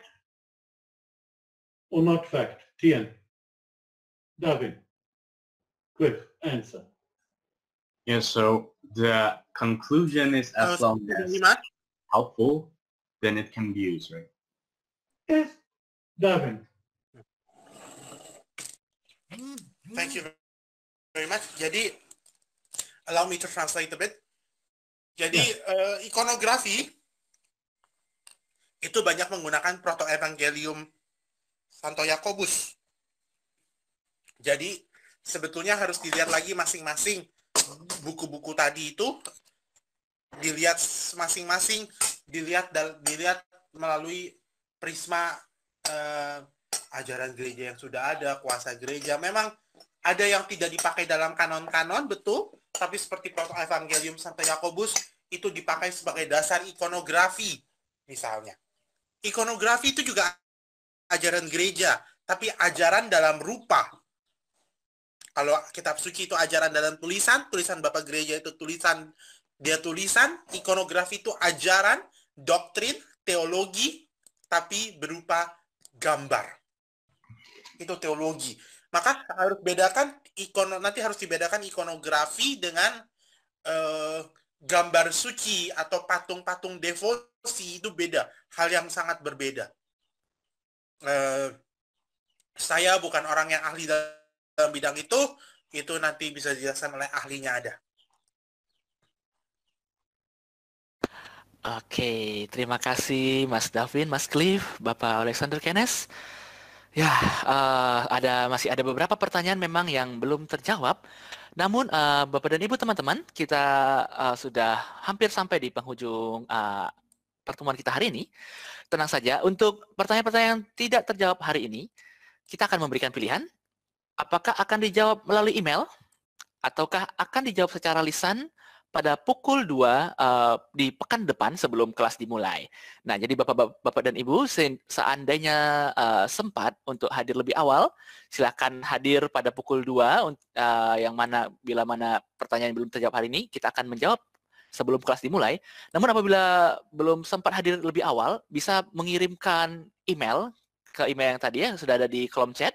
or not fact? Tian. David. Quick answer. Yeah, so the conclusion is as long as helpful, then it can be used, right? Yes. David. Thank you very much. Jadi, allow me to translate a bit. Jadi, ikonografi itu banyak menggunakan Proto-Evangelium Santo Yakobus. Jadi, sebetulnya harus dilihat lagi masing-masing buku-buku tadi itu, dilihat masing-masing, dilihat melalui prisma ajaran gereja yang sudah ada, kuasa gereja. Memang ada yang tidak dipakai dalam kanon-kanon, betul, tapi seperti Proto-Evangelium Santo Yakobus itu dipakai sebagai dasar ikonografi, misalnya. Ikonografi itu juga ajaran gereja, tapi ajaran dalam rupa. Kalau kitab suci itu ajaran dalam tulisan, tulisan Bapak Gereja itu tulisan, ikonografi itu ajaran, doktrin, teologi, tapi berupa gambar. Itu teologi. Maka harus bedakan nanti harus dibedakan ikonografi dengan gambar suci atau patung-patung devosi, itu beda, hal yang sangat berbeda. Saya bukan orang yang ahli dalam bidang itu nanti bisa dijelaskan oleh ahlinya ada. Oke, terima kasih Mas Davin, Mas Cliff, Bapak Alexander Kenes. Ya, masih ada beberapa pertanyaan memang yang belum terjawab. Namun Bapak dan Ibu teman-teman, kita sudah hampir sampai di penghujung pertemuan kita hari ini. Tenang saja, untuk pertanyaan-pertanyaan yang tidak terjawab hari ini, kita akan memberikan pilihan. Apakah akan dijawab melalui email, ataukah akan dijawab secara lisan pada pukul 2 di pekan depan sebelum kelas dimulai. Nah, jadi Bapak dan Ibu, seandainya sempat untuk hadir lebih awal, silakan hadir pada pukul 2, yang mana bila mana pertanyaan belum terjawab hari ini, kita akan menjawab sebelum kelas dimulai. Namun apabila belum sempat hadir lebih awal, bisa mengirimkan email ke email yang tadi ya, sudah ada di kolom chat,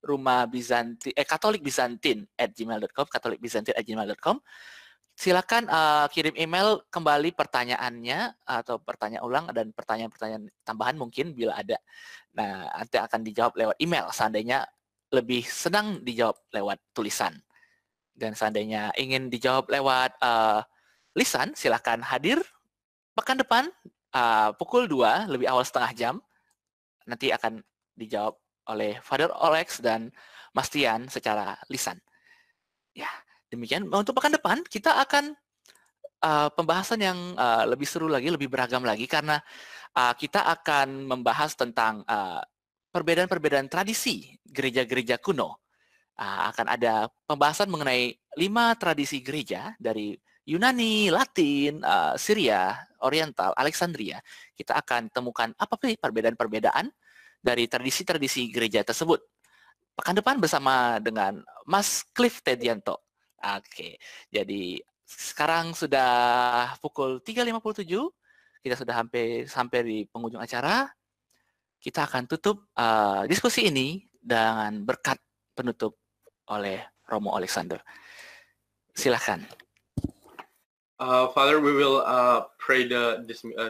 katolikbizantin@gmail.com, katolikbizantin@gmail.com. Silakan kirim email kembali pertanyaannya atau pertanyaan ulang dan pertanyaan-pertanyaan tambahan mungkin bila ada. Nah, nanti akan dijawab lewat email. Seandainya lebih senang dijawab lewat tulisan. Dan seandainya ingin dijawab lewat lisan, silakan hadir pekan depan pukul 2, lebih awal setengah jam. Nanti akan dijawab oleh Father Olex dan Mas Tian secara lisan. Ya, demikian. Untuk pekan depan kita akan pembahasan yang lebih seru lagi, lebih beragam lagi, karena kita akan membahas tentang perbedaan-perbedaan tradisi gereja-gereja kuno. Akan ada pembahasan mengenai 5 tradisi gereja dari Yunani, Latin, Syria, Oriental, Alexandria. Kita akan temukan apa sih perbedaan-perbedaan dari tradisi-tradisi gereja tersebut. Pekan depan bersama dengan Mas Cliff Tedianto. Oke, jadi sekarang sudah pukul 3.57, kita sudah sampai di penghujung acara. Kita akan tutup diskusi ini dengan berkat penutup oleh Romo Alexander. Silakan. Father, we will pray the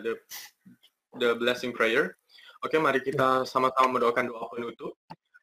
blessing prayer. Oke, mari kita sama-sama mendoakan doa penutup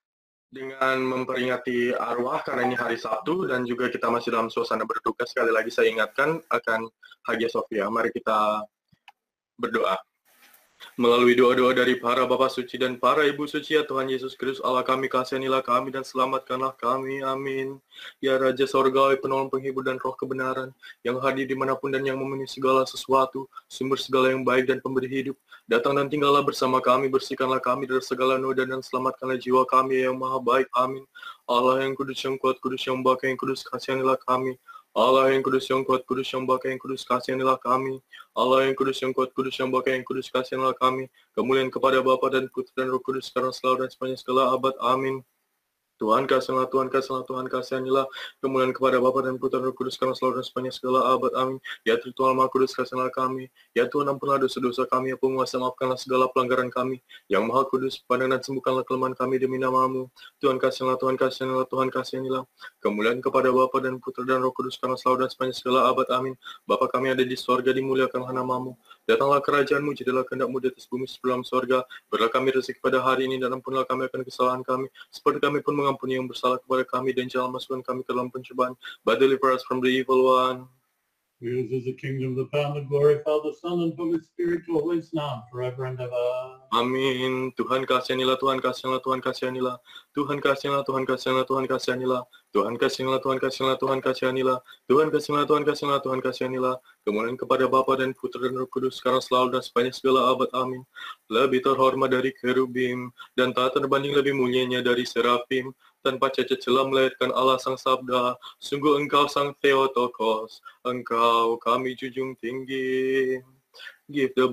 dengan memperingati arwah karena ini hari Sabtu dan juga kita masih dalam suasana berduka. Sekali lagi saya ingatkan akan Hagia Sophia. Mari kita berdoa. Melalui doa-doa dari para Bapa Suci dan para Ibu Suci, ya Tuhan Yesus Kristus, Allah kami, kasihanilah kami dan selamatkanlah kami. Amin. Ya Raja Sorgawi, penolong, penghibur dan roh kebenaran, yang hadir dimanapun dan yang memenuhi segala sesuatu, sumber segala yang baik dan pemberi hidup, datang dan tinggallah bersama kami, bersihkanlah kami dari segala noda dan selamatkanlah jiwa kami yang maha baik. Amin. Allah yang kudus, yang kuat, kudus, yang baka, yang kudus, kasihanilah kami. Allah yang kudus, yang kuat, kudus, yang baka, yang kudus, kasihanilah kami. Allah yang kudus, yang kuat, kudus, yang baka, yang kudus, kasihanilah kami. Kemuliaan kepada Bapa dan Putra dan Roh Kudus, sekarang selalu dan sepanjang segala abad. Amin. Tuhan kasihanilah, Tuhan kasihanilah, Tuhan kasihanilah. Kemuliaan kepada Bapa dan Putra dan Roh Kudus, sekarang selalu dan sepanjang segala abad. Amin. Ya Tuhan Maha Kudus, kasihanilah kami. Ya Tuhan, ampunlah dosa-dosa kami. Ya Penguasa, maafkanlah segala pelanggaran kami. Yang Maha Kudus, pandang dan sembuhkanlah kelemahan kami demi nama-Mu. Tuhan kasihanilah, Tuhan kasihanilah, Tuhan kasihanilah. Kemuliaan kepada Bapa dan Putra dan Roh Kudus, sekarang selalu dan sepanjang segala abad. Amin. Bapa kami ada di sorga, dimuliakanlah nama-Mu. Datanglah kerajaan-Mu, jadilah kehendak-Mu di atas bumi seperti dalam sorga. Berilah kami rezeki pada hari ini, dan ampunilah kami akan kesalahan kami, seperti kami pun mengampuni yang bersalah kepada kami, dan jangan masukkan kami ke dalam pencobaan, but deliver us from the evil one. Yours is the kingdom, the power, and the glory, Father, Son, and Holy Spirit, always now, forever and ever. Amin. Tuhan kasihanilah, Tuhan kasihanilah, Tuhan kasihanilah. Tuhan kasihanilah, Tuhan kasihanilah, Tuhan kasihanilah. Tuhan kasihanilah, Tuhan kasihanilah, Tuhan kasihanilah. Tuhan kasihanilah, Tuhan kasihanilah, Tuhan kasihanilah. Kemuliaan kepada Bapa dan Putra dan Roh Kudus, sekarang selalu dan sepanjang segala abad. Amin. Lebih terhormat dari kerubim, dan tak terbanding lebih mulianya dari serafim. Tanpa cacat celah melahirkan Allah Sang Sabda, sungguh Engkau Sang Theotokos, Engkau kami junjung tinggi. Give the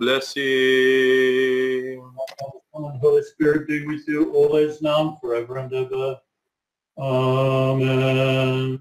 blessing. Son and Holy Spirit be with you always now, forever and ever. Amen.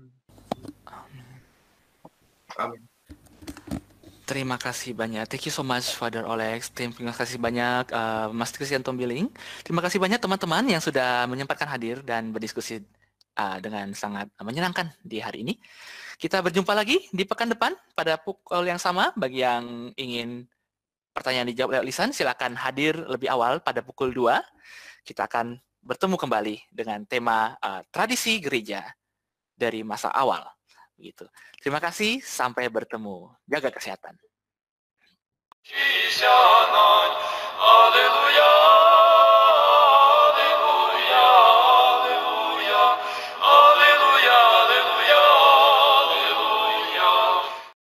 Amin. Terima kasih banyak. Thank you so much, Father Olex. Terima kasih banyak, Mas Christian Tombiling. Terima kasih banyak teman-teman yang sudah menyempatkan hadir dan berdiskusi dengan sangat menyenangkan di hari ini. Kita berjumpa lagi di pekan depan pada pukul yang sama. Bagi yang ingin pertanyaan dijawab lewat lisan, silakan hadir lebih awal pada pukul 2. Kita akan bertemu kembali dengan tema tradisi gereja dari masa awal. Begitu. Terima kasih, sampai bertemu. Jaga kesehatan. Alleluia.